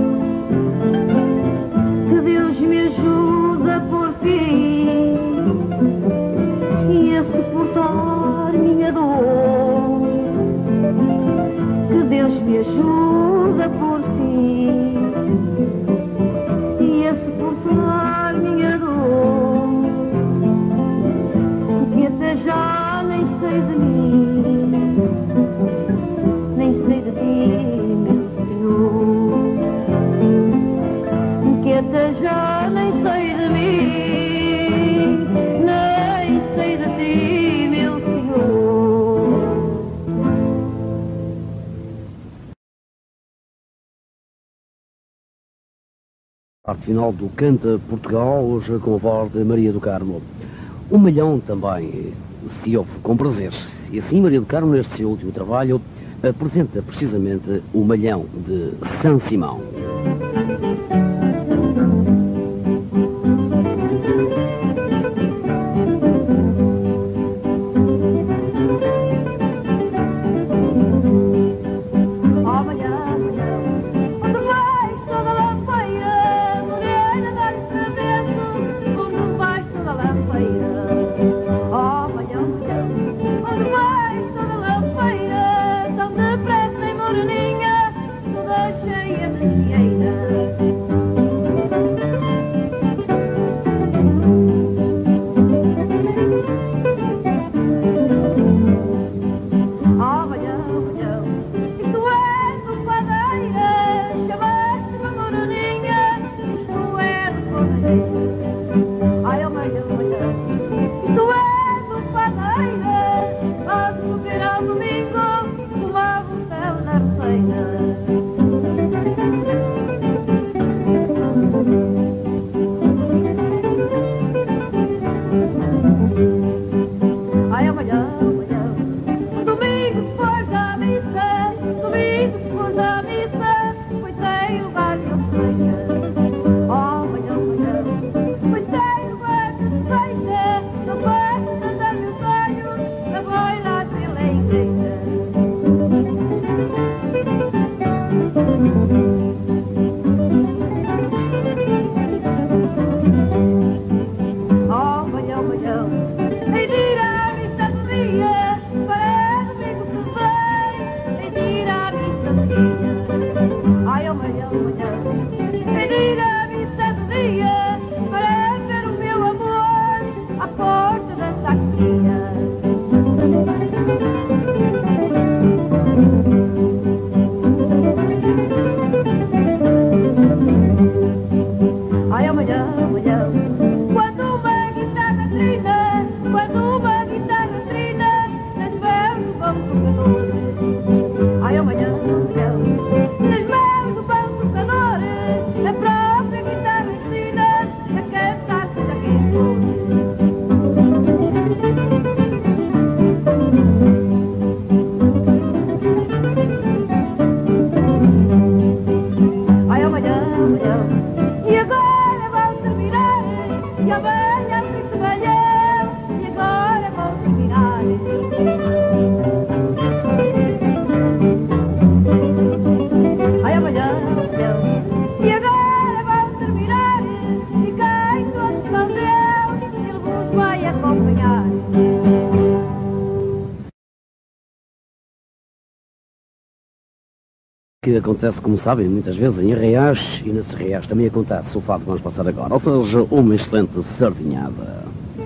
Que Deus me ajuda por fim e a suportar minha dor. Que Deus me ajuda por fim e a suportar minha dor. Que até já nem sei de mim, nem sei de ti, meu Senhor. Que até já nem sei de mim, Parte final do Canta Portugal, hoje com a voz de Maria do Carmo. Um milhão também se ouve com prazer. E assim Maria do Carmo, neste seu último trabalho, apresenta precisamente o Malhão de São Simão. Que acontece, como sabem, muitas vezes em Arraiais, e nas Arraiais também acontece o fato que vamos passar agora, ou seja, uma excelente sardinhada.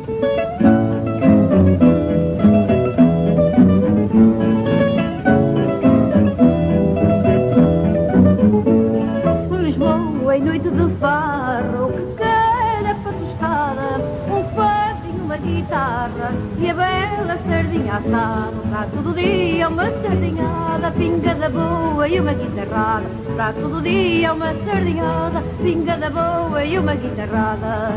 Lisboa em noite de farro, que cara para tostada, um fado e uma guitarra, e a bela sardinha assada, para todo dia uma sardinhada, pinga da boa e uma guitarrada, para todo dia uma sardinhada, pinga da boa e uma guitarrada.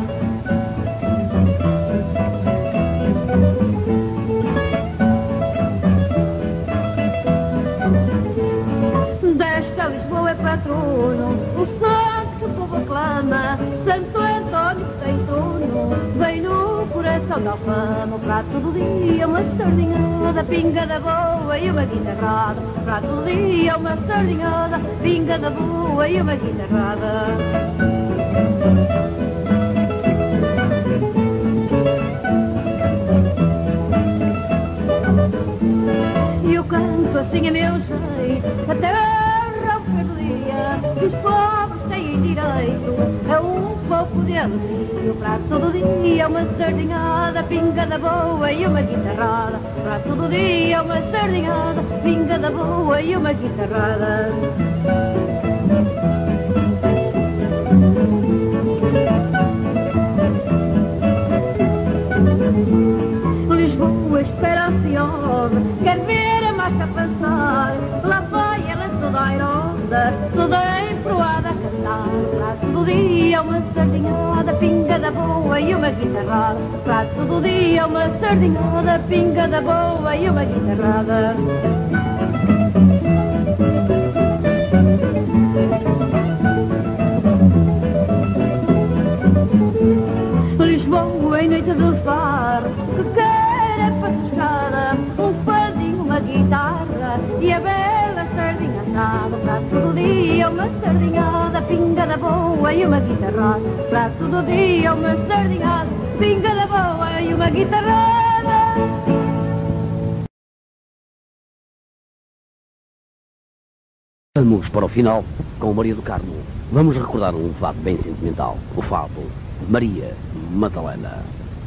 Desta Lisboa é patrono, o santo que o povo aclama, Santo António que tem trono, vem no coração da fama, para todo dia uma sardinhada, pinga da boa e uma guitarrada, para todo dia uma sardinhada, pinga da boa e uma guitarrada. E eu canto assim a meu jeito, a terra ao fim do dia, que os pobres têm direito a um pouco de alegria, para todo dia uma sardinhada, pinga da boa e uma guitarrada, para todo dia uma sardinhada, pinga da boa e uma guitarrada. Lisboa espera ansiosa, quer ver a marcha passar, lá vai ela toda airosa, toda emproada a cantar, para todo dia sardinhada, pingada boa e uma guitarrada. Prato do dia, uma sardinhada, pingada boa e uma guitarrada. Lisboa em noite de faro, que quer é patuscada, um fadinho, uma guitarra e a bela sardinha assada. Prato do dia, uma sardinhada, pingada boa e uma guitarrada. Prato do dia, uma sardinhada, pingada boa e uma guitarrada. Vamos para o final com Maria do Carmo. Vamos recordar um fado bem sentimental, o fado Maria Madalena.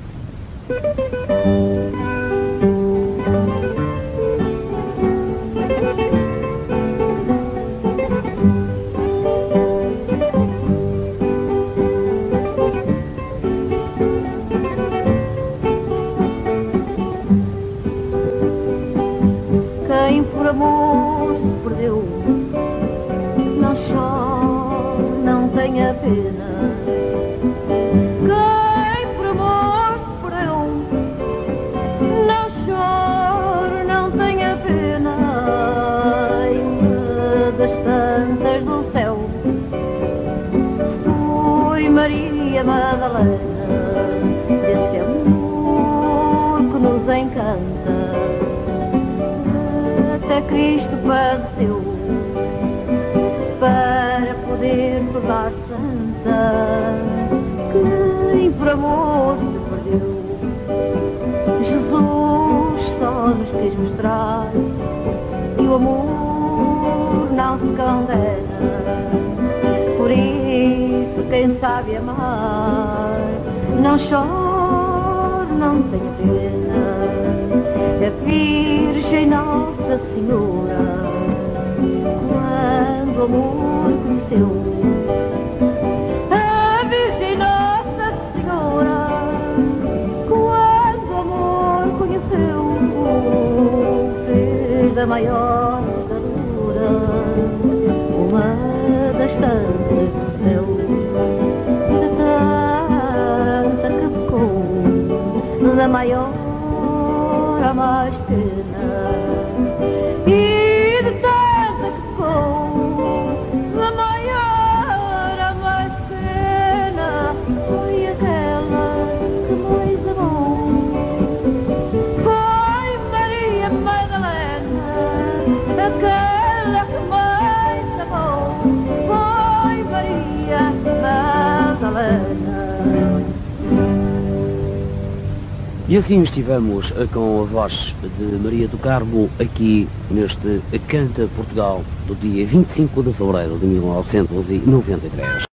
Quem por amor se perdeu, não chore, não tenha pena. Quem por amor se perdeu, não chore, não tenha pena. E uma das tantas do céu foi Maria Madalena, desse amor que nos encanta. Até Cristo padeceu para poder provar santa. Quem por amor se perdeu, Jesus só nos quis mostrar que o amor não se condena. Por isso quem sabe amar, não chore, não tenha pena. A Virgem Nossa Senhora, quando o amor conheceu, a Virgem Nossa Senhora, quando o amor conheceu, fez da maior pecadora uma das tantas do céu, de tanta que ficou, da maior a mais pena, e de tanta que ficou, a maior a mais pena, foi aquela que mais amou. Foi Maria Madalena, aquela que mais amou. Foi Maria Madalena. E assim estivemos com a voz de Maria do Carmo aqui neste Canta Portugal do dia vinte e cinco de fevereiro de mil novecentos e noventa e três.